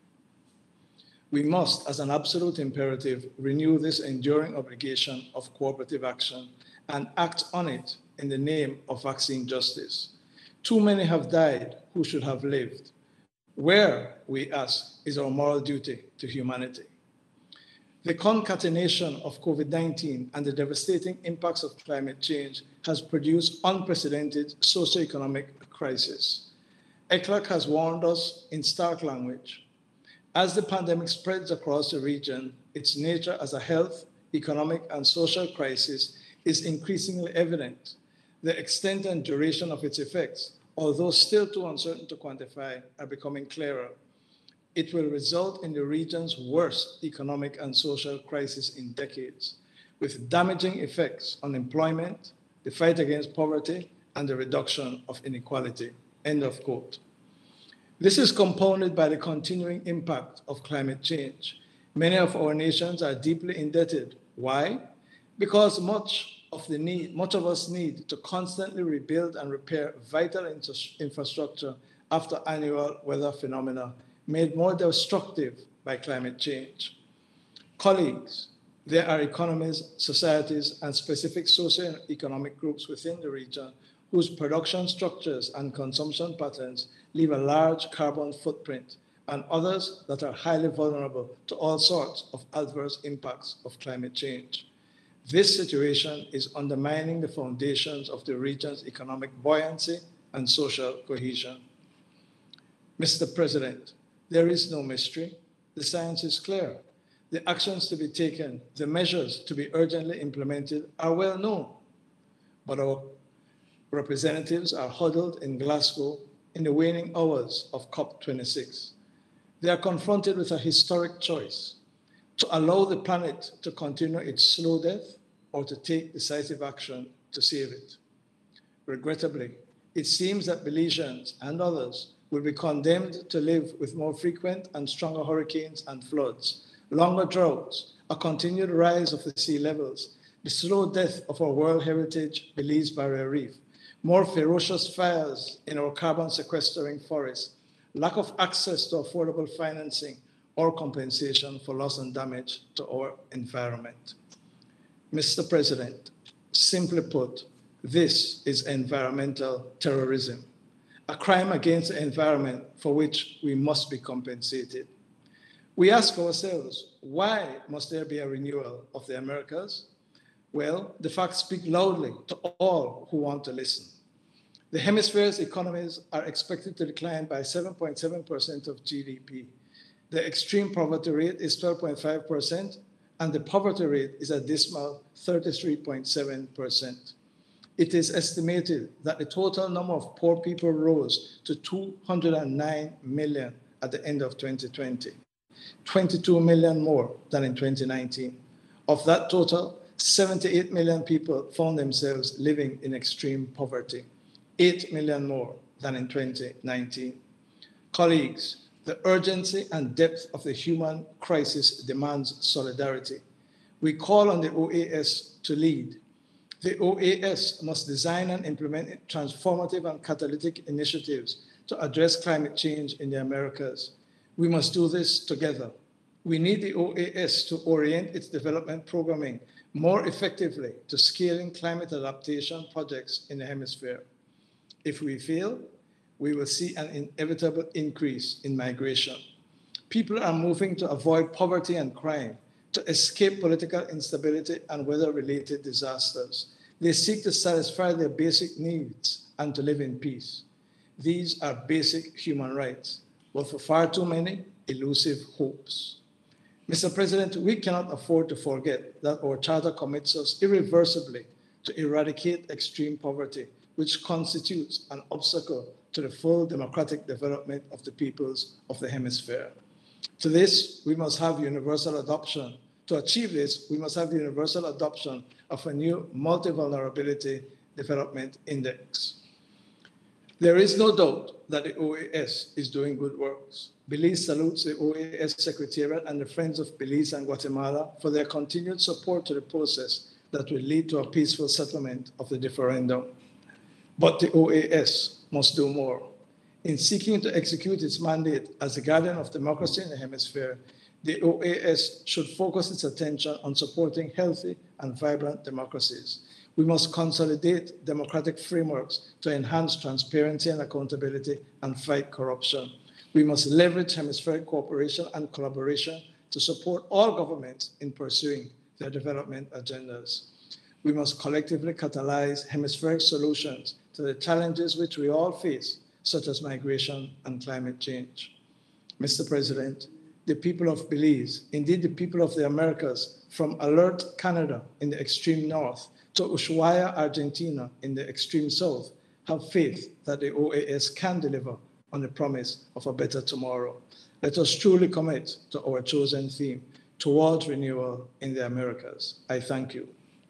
We must, as an absolute imperative, renew this enduring obligation of cooperative action and act on it in the name of vaccine justice. Too many have died who should have lived. Where, we ask, is our moral duty to humanity? The concatenation of COVID nineteen and the devastating impacts of climate change has produced unprecedented socioeconomic crisis. E C L A C has warned us in stark language. As the pandemic spreads across the region, its nature as a health, economic, and social crisis is increasingly evident. The extent and duration of its effects, although still too uncertain to quantify, are becoming clearer. It will result in the region's worst economic and social crisis in decades, with damaging effects on employment, the fight against poverty, and the reduction of inequality, end of quote. This is compounded by the continuing impact of climate change. Many of our nations are deeply indebted. Why? Because much of the need, much of us need to constantly rebuild and repair vital infrastructure after annual weather phenomena made more destructive by climate change. Colleagues, there are economies, societies, and specific socio-economic groups within the region whose production structures and consumption patterns leave a large carbon footprint, and others that are highly vulnerable to all sorts of adverse impacts of climate change. This situation is undermining the foundations of the region's economic buoyancy and social cohesion. Mister President, there is no mystery. The science is clear. The actions to be taken, the measures to be urgently implemented are well known, but our representatives are huddled in Glasgow in the waning hours of COP twenty-six. They are confronted with a historic choice: to allow the planet to continue its slow death or to take decisive action to save it. Regrettably, it seems that Belizeans and others will be condemned to live with more frequent and stronger hurricanes and floods, longer droughts, a continued rise of the sea levels, the slow death of our World Heritage Belize Barrier Reef, more ferocious fires in our carbon sequestering forests, lack of access to affordable financing or compensation for loss and damage to our environment. Mister President, simply put, this is environmental terrorism, a crime against the environment for which we must be compensated. We ask ourselves, why must there be a renewal of the Americas? Well, the facts speak loudly to all who want to listen. The hemisphere's economies are expected to decline by seven point seven percent of G D P. The extreme poverty rate is twelve point five percent, and the poverty rate is a dismal thirty-three point seven percent. It is estimated that the total number of poor people rose to two hundred nine million at the end of twenty twenty, twenty-two million more than in twenty nineteen. Of that total, seventy-eight million people found themselves living in extreme poverty, eight million more than in twenty nineteen. Colleagues, The urgency and depth of the human crisis demands solidarity. We call on the O A S to lead. The O A S must design and implement transformative and catalytic initiatives to address climate change in the Americas. We must do this together. We need the O A S to orient its development programming more effectively to scaling climate adaptation projects in the hemisphere. If we fail, we will see an inevitable increase in migration. People are moving to avoid poverty and crime, to escape political instability and weather-related disasters. They seek to satisfy their basic needs and to live in peace. These are basic human rights, but for far too many, elusive hopes. Mister President, we cannot afford to forget that our charter commits us irreversibly to eradicate extreme poverty, which constitutes an obstacle to the full democratic development of the peoples of the hemisphere. To this, we must have universal adoption. To achieve this, we must have the universal adoption of a new multi-vulnerability development index. There is no doubt that the O A S is doing good works. Belize salutes the O A S Secretariat and the Friends of Belize and Guatemala for their continued support to the process that will lead to a peaceful settlement of the referendum. But the O A S must do more. In seeking to execute its mandate as the guardian of democracy in the hemisphere, the O A S should focus its attention on supporting healthy and vibrant democracies. We must consolidate democratic frameworks to enhance transparency and accountability and fight corruption. We must leverage hemispheric cooperation and collaboration to support all governments in pursuing their development agendas. We must collectively catalyze hemispheric solutions to the challenges which we all face, such as migration and climate change. Mister President, the people of Belize, indeed the people of the Americas, from Alert, Canada in the extreme north to Ushuaia, Argentina in the extreme south, have faith that the O A S can deliver on the promise of a better tomorrow. Let us truly commit to our chosen theme, towards renewal in the Americas. I thank you.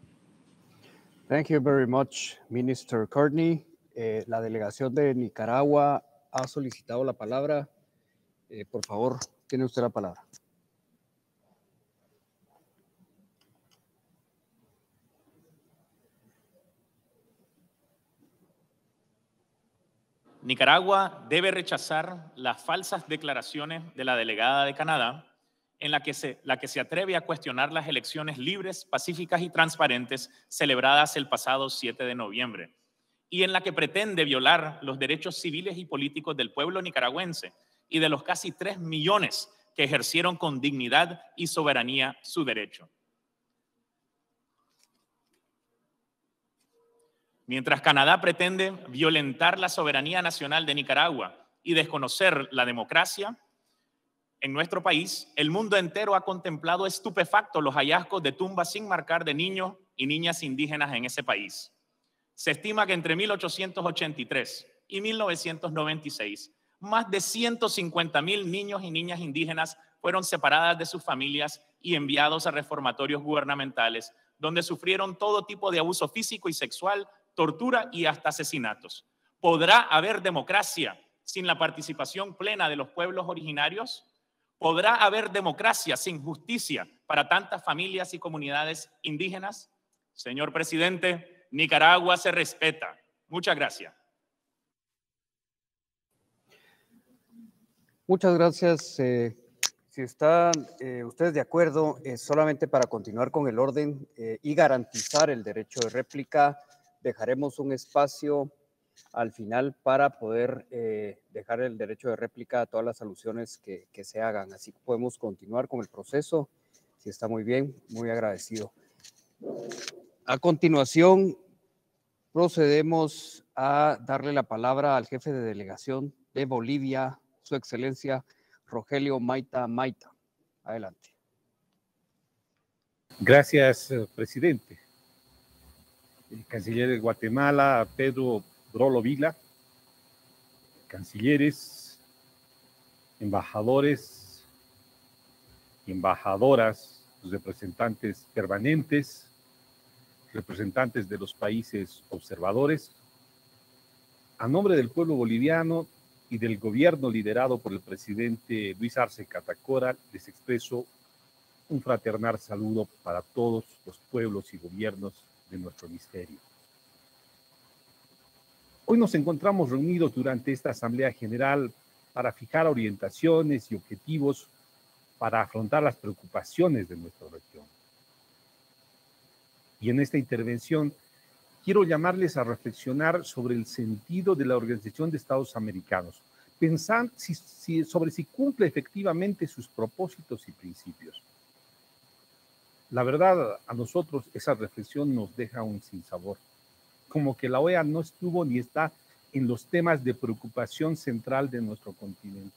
Thank you very much, Minister Courtney. Eh, la delegación de Nicaragua ha solicitado la palabra. Eh, por favor, tiene usted la palabra. Nicaragua debe rechazar las falsas declaraciones de la delegada de Canadá en la que, se, la que se atreve a cuestionar las elecciones libres, pacíficas y transparentes celebradas el pasado siete de noviembre y en la que pretende violar los derechos civiles y políticos del pueblo nicaragüense y de los casi tres millones que ejercieron con dignidad y soberanía su derecho. Mientras Canadá pretende violentar la soberanía nacional de Nicaragua y desconocer la democracia, en nuestro país, el mundo entero ha contemplado estupefacto los hallazgos de tumbas sin marcar de niños y niñas indígenas en ese país. Se estima que entre mil ochocientos ochenta y tres y mil novecientos noventa y seis, más de ciento cincuenta mil niños y niñas indígenas fueron separadas de sus familias y enviados a reformatorios gubernamentales, donde sufrieron todo tipo de abuso físico y sexual, tortura y hasta asesinatos. ¿Podrá haber democracia sin la participación plena de los pueblos originarios? ¿Podrá haber democracia sin justicia para tantas familias y comunidades indígenas? Señor presidente, Nicaragua se respeta. Muchas gracias. Muchas gracias. Eh, si están eh, ustedes de acuerdo, eh, solamente para continuar con el orden eh, y garantizar el derecho de réplica, dejaremos un espacio al final para poder eh, dejar el derecho de réplica a todas las alusiones que, que se hagan. Así que podemos continuar con el proceso. Si está muy bien, muy agradecido. A continuación, procedemos a darle la palabra al jefe de delegación de Bolivia, Su Excelencia Rogelio Maita Maita. Adelante. Gracias, presidente. El canciller de Guatemala, Pedro Brolo Vila, cancilleres, embajadores, embajadoras, representantes permanentes, representantes de los países observadores. A nombre del pueblo boliviano, y del gobierno liderado por el presidente Luis Arce Catacora, les expreso un fraternal saludo para todos los pueblos y gobiernos de nuestro hemisferio. Hoy nos encontramos reunidos durante esta Asamblea General para fijar orientaciones y objetivos para afrontar las preocupaciones de nuestra región. Y en esta intervención quiero llamarles a reflexionar sobre el sentido de la Organización de Estados Americanos, pensar si, si, sobre si cumple efectivamente sus propósitos y principios. La verdad, a nosotros esa reflexión nos deja un sinsabor, como que la O E A no estuvo ni está en los temas de preocupación central de nuestro continente.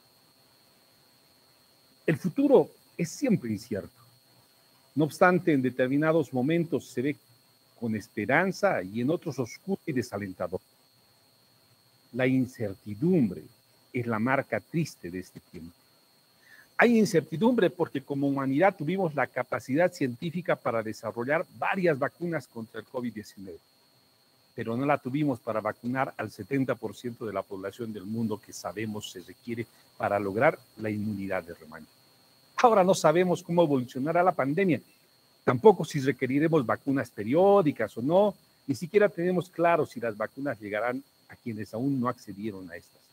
El futuro es siempre incierto. No obstante, en determinados momentos se ve con esperanza y en otros oscuro y desalentador. La incertidumbre es la marca triste de este tiempo. Hay incertidumbre porque como humanidad tuvimos la capacidad científica para desarrollar varias vacunas contra el COVID diecinueve, pero no la tuvimos para vacunar al setenta por ciento de la población del mundo que sabemos se requiere para lograr la inmunidad de rebaño. Ahora no sabemos cómo evolucionará la pandemia, tampoco si requeriremos vacunas periódicas o no, ni siquiera tenemos claro si las vacunas llegarán a quienes aún no accedieron a estas.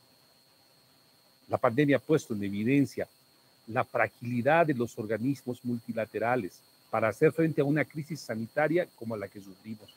La pandemia ha puesto en evidencia la fragilidad de los organismos multilaterales para hacer frente a una crisis sanitaria como la que sufrimos.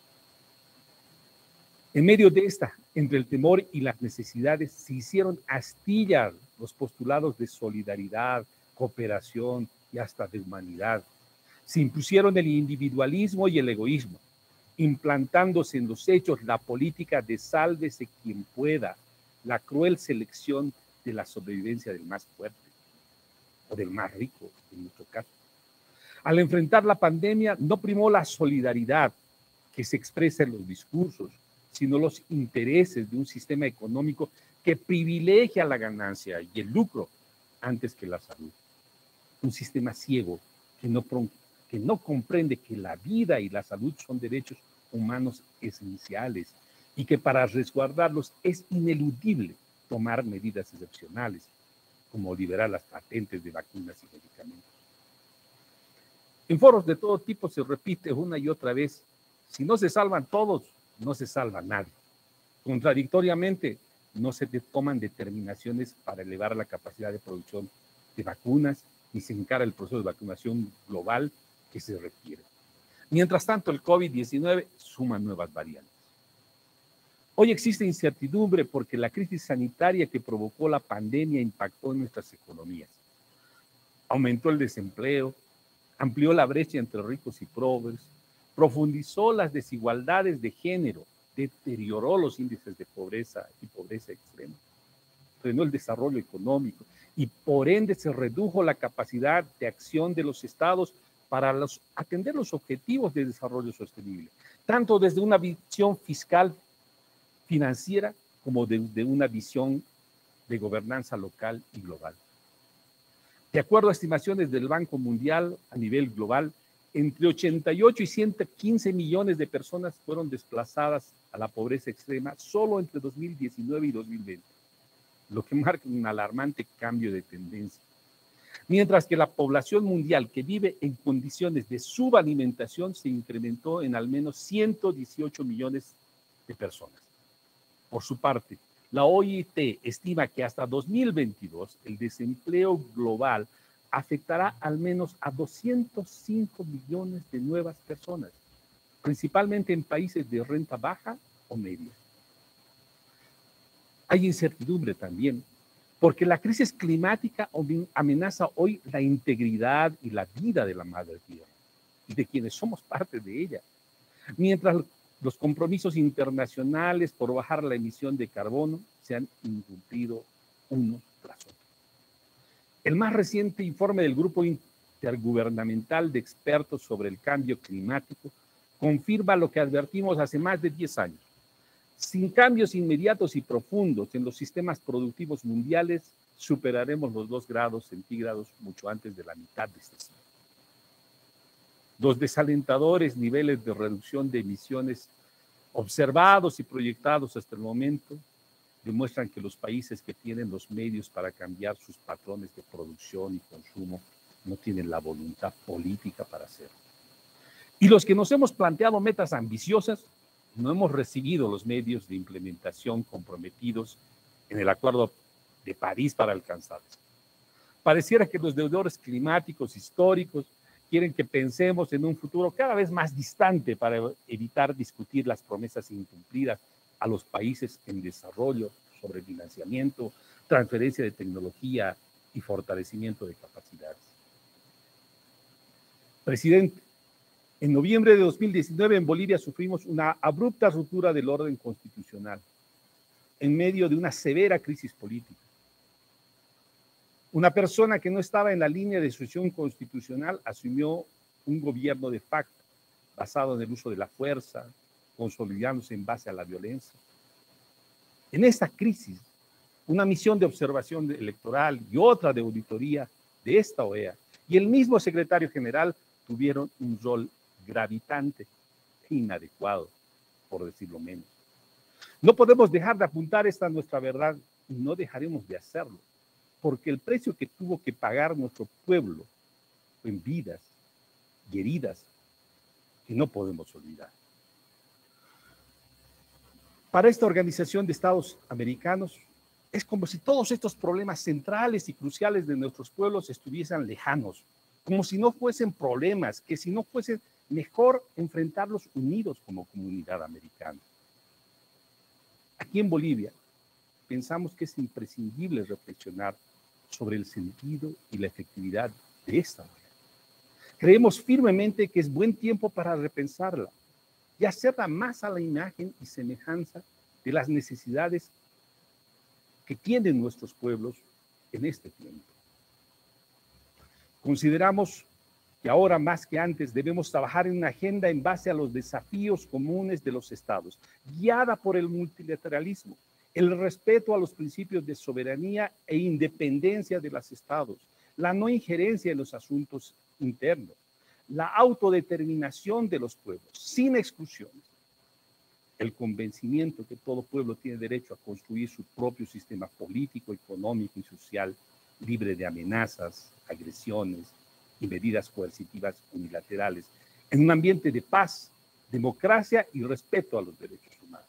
En medio de esta, entre el temor y las necesidades, se hicieron astillas los postulados de solidaridad, cooperación y hasta de humanidad. Se impusieron el individualismo y el egoísmo, implantándose en los hechos la política de sálvese quien pueda, la cruel selección de la sobrevivencia del más fuerte o del más rico, en nuestro caso. Al enfrentar la pandemia, no primó la solidaridad que se expresa en los discursos, sino los intereses de un sistema económico que privilegia la ganancia y el lucro antes que la salud. Un sistema ciego que no, que no comprende que la vida y la salud son derechos humanos esenciales y que para resguardarlos es ineludible tomar medidas excepcionales, como liberar las patentes de vacunas y medicamentos. En foros de todo tipo se repite una y otra vez, si no se salvan todos, no se salva nadie. Contradictoriamente, no se toman determinaciones para elevar la capacidad de producción de vacunas, ni se encara el proceso de vacunación global que se requiere. Mientras tanto, el COVID diecinueve suma nuevas variantes. Hoy existe incertidumbre porque la crisis sanitaria que provocó la pandemia impactó en nuestras economías. Aumentó el desempleo, amplió la brecha entre ricos y pobres, profundizó las desigualdades de género, deterioró los índices de pobreza y pobreza extrema, frenó el desarrollo económico y por ende se redujo la capacidad de acción de los estados para los, atender los objetivos de desarrollo sostenible, tanto desde una visión fiscal financiera como de, de una visión de gobernanza local y global. De acuerdo a estimaciones del Banco Mundial a nivel global, entre ochenta y ocho y ciento quince millones de personas fueron desplazadas a la pobreza extrema solo entre dos mil diecinueve y dos mil veinte, lo que marca un alarmante cambio de tendencia. Mientras que la población mundial que vive en condiciones de subalimentación se incrementó en al menos ciento dieciocho millones de personas. Por su parte, la O I T estima que hasta dos mil veintidós el desempleo global afectará al menos a doscientos cinco millones de nuevas personas, principalmente en países de renta baja o media. Hay incertidumbre también, porque la crisis climática amenaza hoy la integridad y la vida de la madre tierra y de quienes somos parte de ella, mientras los compromisos internacionales por bajar la emisión de carbono se han incumplido unos tras otros. El más reciente informe del Grupo Intergubernamental de Expertos sobre el Cambio Climático confirma lo que advertimos hace más de diez años. Sin cambios inmediatos y profundos en los sistemas productivos mundiales, superaremos los dos grados centígrados mucho antes de la mitad de este siglo. Los desalentadores niveles de reducción de emisiones observados y proyectados hasta el momento demuestran que los países que tienen los medios para cambiar sus patrones de producción y consumo no tienen la voluntad política para hacerlo. Y los que nos hemos planteado metas ambiciosas, no hemos recibido los medios de implementación comprometidos en el Acuerdo de París para alcanzarlos. Pareciera que los deudores climáticos históricos quieren que pensemos en un futuro cada vez más distante para evitar discutir las promesas incumplidas a los países en desarrollo sobre financiamiento, transferencia de tecnología y fortalecimiento de capacidades. Presidente, en noviembre de dos mil diecinueve en Bolivia sufrimos una abrupta ruptura del orden constitucional en medio de una severa crisis política. Una persona que no estaba en la línea de sucesión constitucional asumió un gobierno de facto basado en el uso de la fuerza, consolidándose en base a la violencia. En esta crisis, una misión de observación electoral y otra de auditoría de esta O E A y el mismo secretario general tuvieron un rol gravitante e inadecuado, por decirlo menos. No podemos dejar de apuntar esta nuestra verdad y no dejaremos de hacerlo, porque el precio que tuvo que pagar nuestro pueblo en vidas y heridas que no podemos olvidar. Para esta Organización de Estados Americanos, es como si todos estos problemas centrales y cruciales de nuestros pueblos estuviesen lejanos, como si no fuesen problemas, que si no fuesen mejor enfrentarlos unidos como comunidad americana. Aquí en Bolivia, pensamos que es imprescindible reflexionar sobre el sentido y la efectividad de esta O E A. Creemos firmemente que es buen tiempo para repensarla y hacerla más a la imagen y semejanza de las necesidades que tienen nuestros pueblos en este tiempo. Consideramos que ahora más que antes debemos trabajar en una agenda en base a los desafíos comunes de los estados, guiada por el multilateralismo, el respeto a los principios de soberanía e independencia de los estados, la no injerencia en los asuntos internos, la autodeterminación de los pueblos, sin exclusiones, el convencimiento que todo pueblo tiene derecho a construir su propio sistema político, económico y social, libre de amenazas, agresiones y medidas coercitivas unilaterales, en un ambiente de paz, democracia y respeto a los derechos humanos.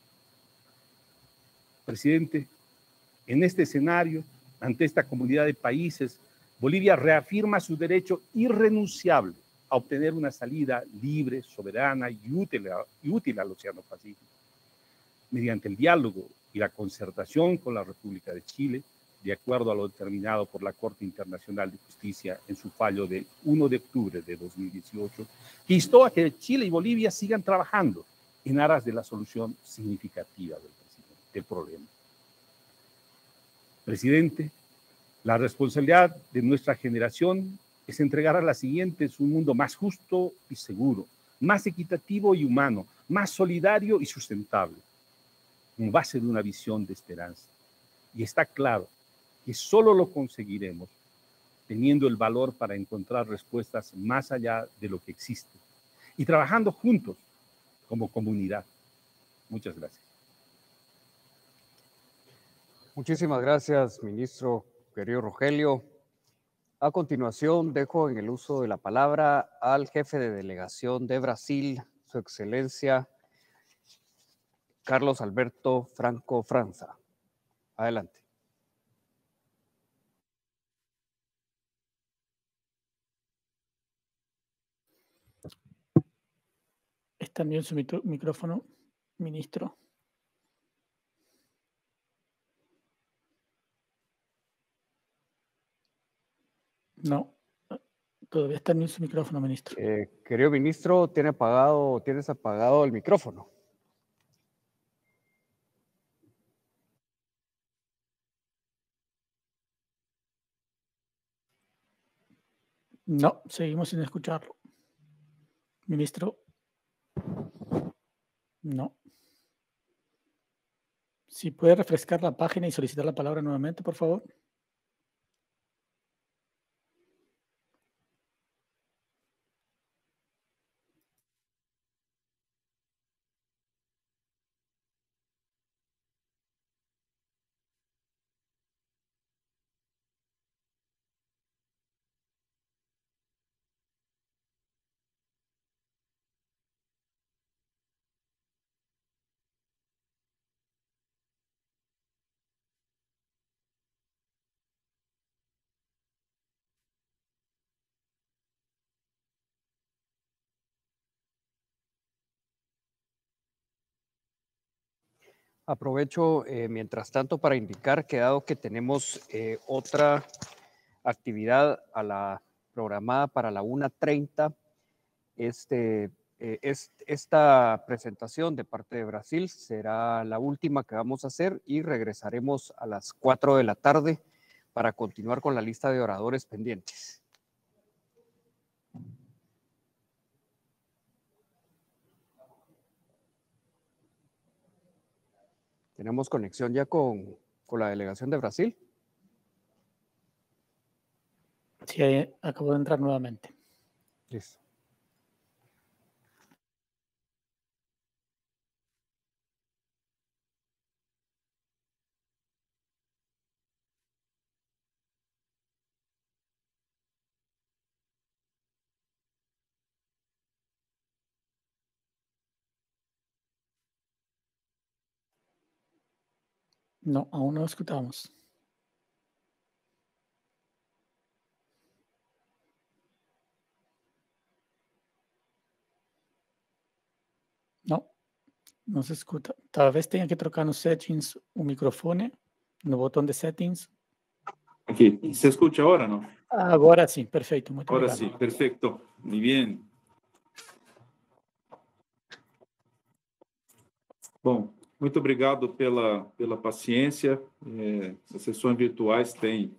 Presidente, en este escenario, ante esta comunidad de países, Bolivia reafirma su derecho irrenunciable a obtener una salida libre, soberana y útil, y útil al Océano Pacífico, mediante el diálogo y la concertación con la República de Chile, de acuerdo a lo determinado por la Corte Internacional de Justicia en su fallo del primero de octubre de dos mil dieciocho, que instó a que Chile y Bolivia sigan trabajando en aras de la solución significativa del, del problema. Presidente, la responsabilidad de nuestra generación es entregar a las siguientes un mundo más justo y seguro, más equitativo y humano, más solidario y sustentable, en base de una visión de esperanza. Y está claro que solo lo conseguiremos teniendo el valor para encontrar respuestas más allá de lo que existe y trabajando juntos como comunidad. Muchas gracias. Muchísimas gracias, ministro querido Rogelio. A continuación, dejo en el uso de la palabra al jefe de delegación de Brasil, su excelencia Carlos Alberto Franco França. Adelante. Está bien su micrófono, ministro. No, todavía está en su micrófono, ministro. Eh, querido ministro, ¿tiene apagado, ¿tienes apagado el micrófono? No, seguimos sin escucharlo. Ministro. No. Si puede refrescar la página y solicitar la palabra nuevamente, por favor. Aprovecho, eh, mientras tanto, para indicar que dado que tenemos eh, otra actividad a la, programada para la una treinta, este, eh, es, esta presentación de parte de Brasil será la última que vamos a hacer y regresaremos a las cuatro de la tarde para continuar con la lista de oradores pendientes. ¿Tenemos conexión ya con, con la delegación de Brasil? Sí, acabo de entrar nuevamente. Listo. No, aún no escuchamos. No, não se escuta. Talvez tenha que trocar nos settings o microfone, no botão de settings. Aqui, se escuta agora, não? Agora sim, perfeito, muito Agora obrigado. sim, perfeito. Muito bem. Bom, muito obrigado pela, pela paciência. É, as sessões virtuais têm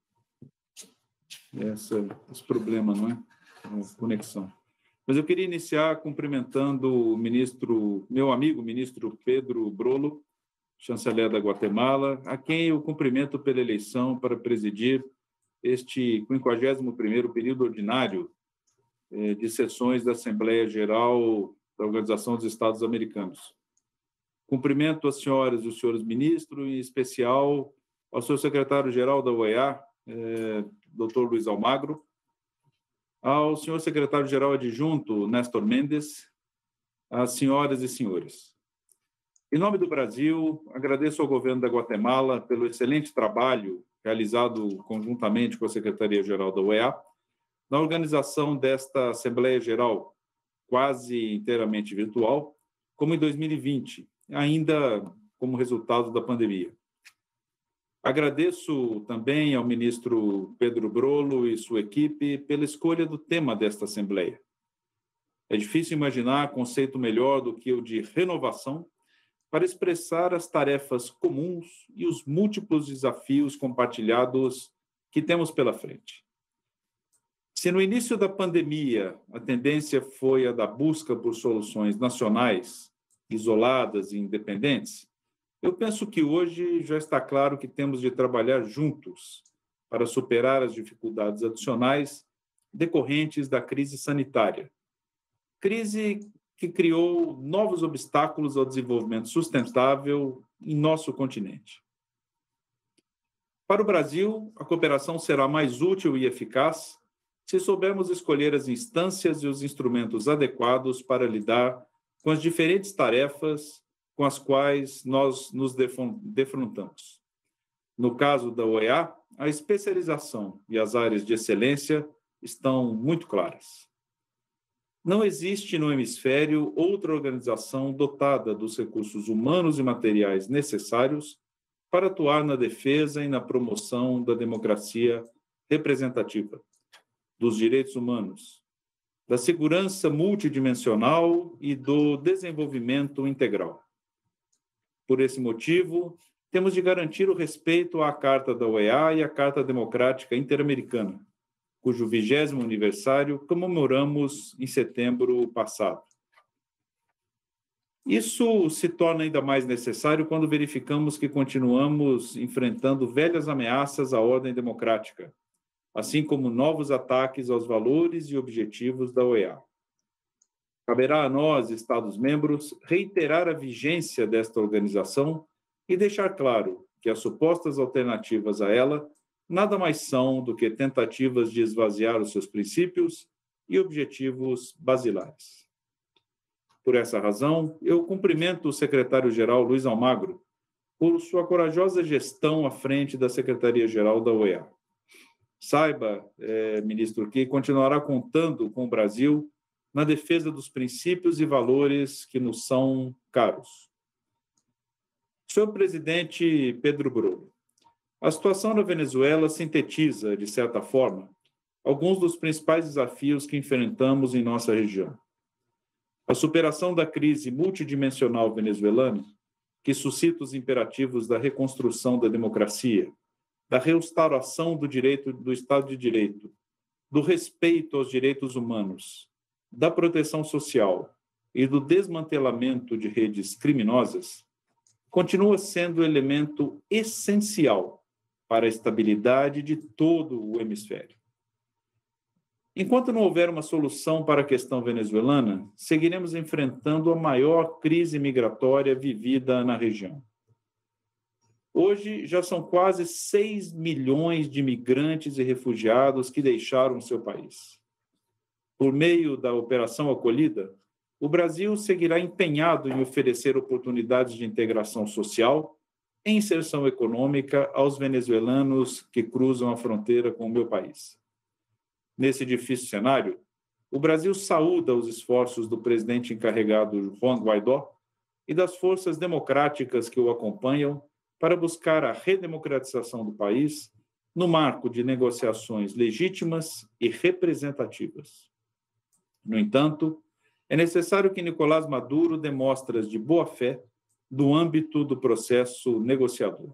essa, esse problema, não é? A conexão. Mas eu queria iniciar cumprimentando o ministro, meu amigo, ministro Pedro Brolo, chanceler da Guatemala, a quem eu cumprimento pela eleição para presidir este quinquagésimo primeiro período ordinário eh, de sessões da Assembleia Geral da Organização dos Estados Americanos. Cumprimento as senhoras e os senhores ministros, em especial ao seu secretário-geral da O E A, eh, doutor Luiz Almagro, ao senhor secretário-geral adjunto, Néstor Mendes, às senhoras e senhores. Em nome do Brasil, agradeço ao governo da Guatemala pelo excelente trabalho realizado conjuntamente com a Secretaria-Geral da O E A na organização desta Assembleia Geral quase inteiramente virtual, como em dois mil e vinte, ainda como resultado da pandemia. Agradeço também ao ministro Pedro Brolo e sua equipe pela escolha do tema desta Assembleia. É difícil imaginar conceito melhor do que o de renovação para expressar as tarefas comuns e os múltiplos desafios compartilhados que temos pela frente. Se no início da pandemia a tendência foi a da busca por soluções nacionais, isoladas e independentes, eu penso que hoje já está claro que temos de trabalhar juntos para superar as dificuldades adicionais decorrentes da crise sanitária. Crise que criou novos obstáculos ao desenvolvimento sustentável em nosso continente. Para o Brasil, a cooperação será mais útil e eficaz se soubermos escolher as instâncias e os instrumentos adequados para lidar com as diferentes tarefas com as quais nós nos defrontamos. No caso da O E A, a especialização e as áreas de excelência estão muito claras. Não existe no hemisfério outra organização dotada dos recursos humanos e materiais necessários para atuar na defesa e na promoção da democracia representativa, dos direitos humanos, da segurança multidimensional e do desenvolvimento integral. Por esse motivo, temos de garantir o respeito à Carta da O E A e à Carta Democrática Interamericana, cujo vigésimo aniversário comemoramos em setembro passado. Isso se torna ainda mais necessário quando verificamos que continuamos enfrentando velhas ameaças à ordem democrática, assim como novos ataques aos valores e objetivos da O E A. Caberá a nós, Estados-membros, reiterar a vigência desta organização e deixar claro que as supostas alternativas a ela nada mais são do que tentativas de esvaziar os seus princípios e objetivos basilares. Por essa razão, eu cumprimento o secretário-geral Luiz Almagro por sua corajosa gestão à frente da Secretaria-Geral da O E A. Saiba, eh, ministro, que continuará contando com o Brasil na defesa dos princípios e valores que nos são caros. Senhor presidente Pedro Brolo, a situação na Venezuela sintetiza, de certa forma, alguns dos principais desafios que enfrentamos em nossa região. A superação da crise multidimensional venezuelana, que suscita os imperativos da reconstrução da democracia, da restauração do direito do Estado de Direito, do respeito aos direitos humanos, da proteção social e do desmantelamento de redes criminosas, continua sendo elemento essencial para a estabilidade de todo o hemisfério. Enquanto não houver uma solução para a questão venezuelana, seguiremos enfrentando a maior crise migratória vivida na região. Hoje, já são quase seis milhões de migrantes e refugiados que deixaram seu país. Por meio da Operação Acolhida, o Brasil seguirá empenhado em oferecer oportunidades de integração social e inserção econômica aos venezuelanos que cruzam a fronteira com o meu país. Nesse difícil cenário, o Brasil saúda os esforços do presidente encarregado Juan Guaidó e das forças democráticas que o acompanham para buscar a redemocratização do país no marco de negociações legítimas e representativas. No entanto, é necessário que Nicolás Maduro dê mostras de boa-fé no âmbito do processo negociador.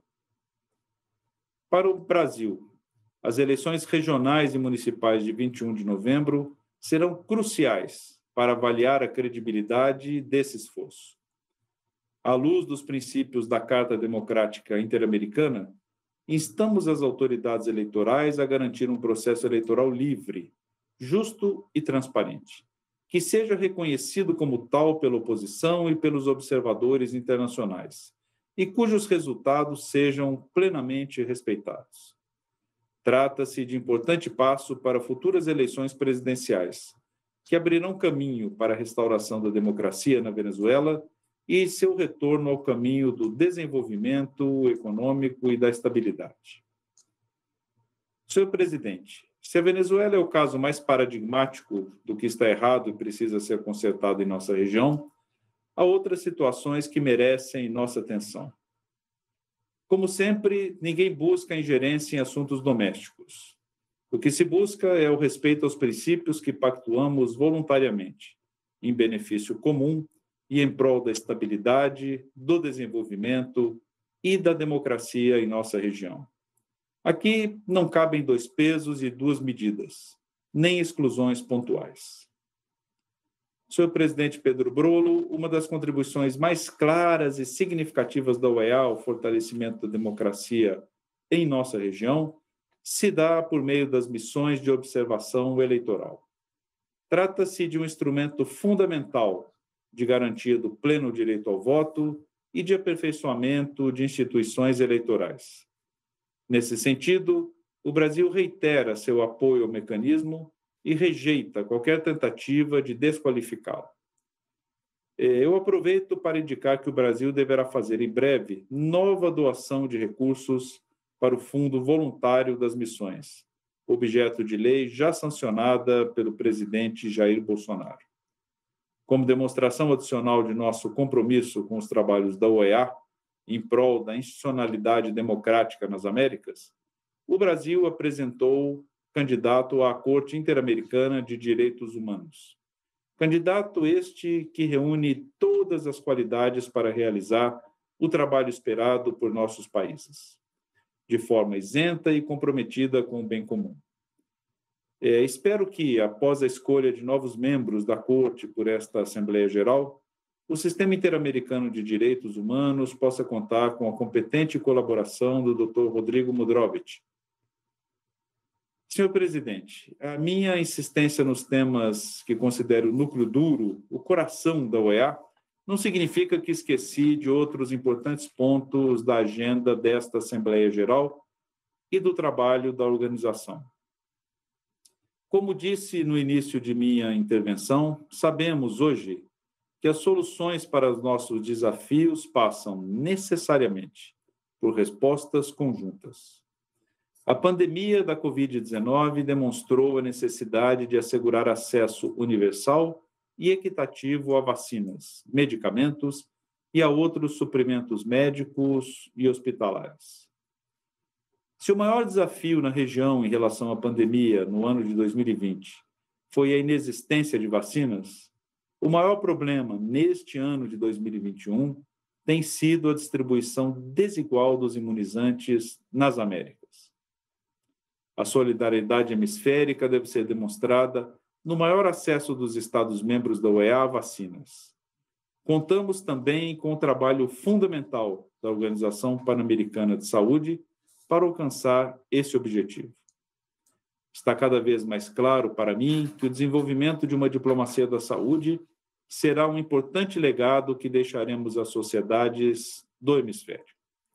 Para o Brasil, as eleições regionais e municipais de vinte e um de novembro serão cruciais para avaliar a credibilidade desse esforço. À luz dos princípios da Carta Democrática Interamericana, instamos as autoridades eleitorais a garantir um processo eleitoral livre, justo e transparente, que seja reconhecido como tal pela oposição e pelos observadores internacionais, e cujos resultados sejam plenamente respeitados. Trata-se de importante passo para futuras eleições presidenciais, que abrirão caminho para a restauração da democracia na Venezuela e seu retorno ao caminho do desenvolvimento econômico e da estabilidade. Senhor presidente, se a Venezuela é o caso mais paradigmático do que está errado e precisa ser consertado em nossa região, há outras situações que merecem nossa atenção. Como sempre, ninguém busca ingerência em assuntos domésticos. O que se busca é o respeito aos princípios que pactuamos voluntariamente, em benefício comum e em prol da estabilidade, do desenvolvimento e da democracia em nossa região. Aqui não cabem dois pesos e duas medidas, nem exclusões pontuais. Senhor presidente Pedro Brolo, uma das contribuições mais claras e significativas da O E A ao fortalecimento da democracia em nossa região se dá por meio das missões de observação eleitoral. Trata-se de um instrumento fundamental de garantia do pleno direito ao voto e de aperfeiçoamento de instituições eleitorais. Nesse sentido, o Brasil reitera seu apoio ao mecanismo e rejeita qualquer tentativa de desqualificá-lo. Eu aproveito para indicar que o Brasil deverá fazer em breve nova doação de recursos para o Fundo Voluntário das Missões, objeto de lei já sancionada pelo presidente Jair Bolsonaro. Como demonstração adicional de nosso compromisso com os trabalhos da O E A em prol da institucionalidade democrática nas Américas, o Brasil apresentou candidato à Corte Interamericana de Direitos Humanos. Candidato este que reúne todas as qualidades para realizar o trabalho esperado por nossos países, de forma isenta e comprometida com o bem comum. É, espero que, após a escolha de novos membros da Corte por esta Assembleia Geral, o Sistema Interamericano de Direitos Humanos possa contar com a competente colaboração do doutor Rodrigo Mudrovich. Senhor presidente, a minha insistência nos temas que considero o núcleo duro, o coração da O E A, não significa que esqueci de outros importantes pontos da agenda desta Assembleia Geral e do trabalho da organização. Como disse no início de minha intervenção, sabemos hoje que as soluções para os nossos desafios passam necessariamente por respostas conjuntas. A pandemia da covid dezenove demonstrou a necessidade de assegurar acesso universal e equitativo a vacinas, medicamentos e a outros suprimentos médicos e hospitalares. Se o maior desafio na região em relação à pandemia no ano de dois mil e vinte foi a inexistência de vacinas, o maior problema neste ano de dois mil e vinte e um tem sido a distribuição desigual dos imunizantes nas Américas. A solidariedade hemisférica deve ser demonstrada no maior acesso dos Estados-membros da O E A a vacinas. Contamos também com o trabalho fundamental da Organização Pan-Americana de Saúde para alcançar esse objetivo. Está cada vez mais claro para mim que o desenvolvimento de uma diplomacia da saúde será um importante legado que deixaremos às sociedades do hemisfério.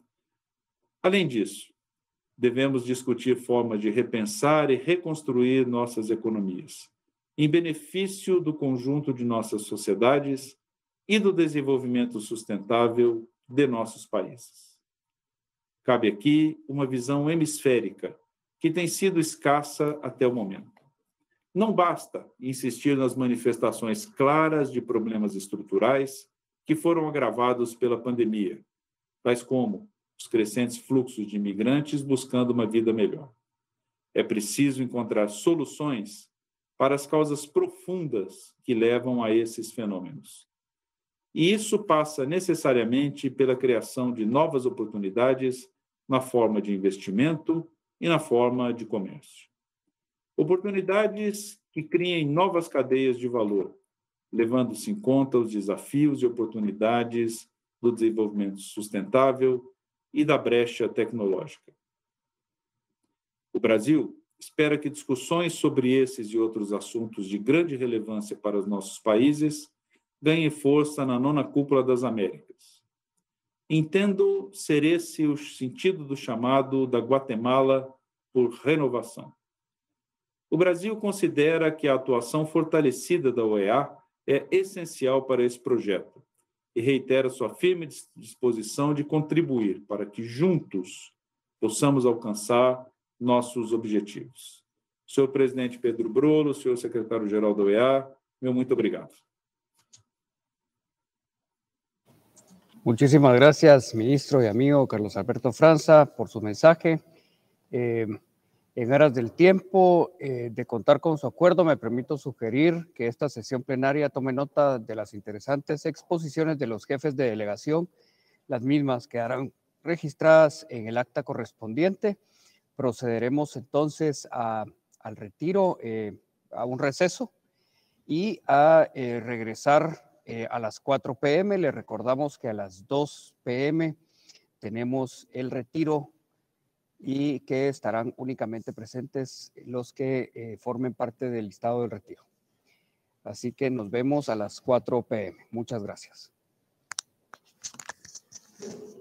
Além disso, devemos discutir formas de repensar e reconstruir nossas economias, em benefício do conjunto de nossas sociedades e do desenvolvimento sustentável de nossos países. Cabe aqui uma visão hemisférica, que tem sido escassa até o momento. Não basta insistir nas manifestações claras de problemas estruturais que foram agravados pela pandemia, tais como os crescentes fluxos de imigrantes buscando uma vida melhor. É preciso encontrar soluções para as causas profundas que levam a esses fenômenos. E isso passa necessariamente pela criação de novas oportunidades na forma de investimento e na forma de comércio. Oportunidades que criem novas cadeias de valor, levando-se em conta os desafios e oportunidades do desenvolvimento sustentável e da brecha tecnológica. O Brasil espera que discussões sobre esses e outros assuntos de grande relevância para os nossos países ganhem força na nona Cúpula das Américas. Entendo ser esse o sentido do chamado da Guatemala por renovação. O Brasil considera que a atuação fortalecida da O E A é essencial para esse projeto e reitera sua firme disposição de contribuir para que juntos possamos alcançar nossos objetivos. Senhor presidente Pedro Brolo, senhor secretário-geral da O E A, meu muito obrigado. Muchísimas gracias, ministro y amigo Carlos Alberto Franza, por su mensaje. Eh, en aras del tiempo, eh, de contar con su acuerdo, me permito sugerir que esta sesión plenaria tome nota de las interesantes exposiciones de los jefes de delegación. Las mismas quedarán registradas en el acta correspondiente. Procederemos entonces a, al retiro, eh, a un receso y a eh, regresar eh, a las cuatro pe eme. Le recordamos que a las dos pe eme tenemos el retiro y que estarán únicamente presentes los que eh, formen parte del listado del retiro. Así que nos vemos a las cuatro pe eme. Muchas gracias.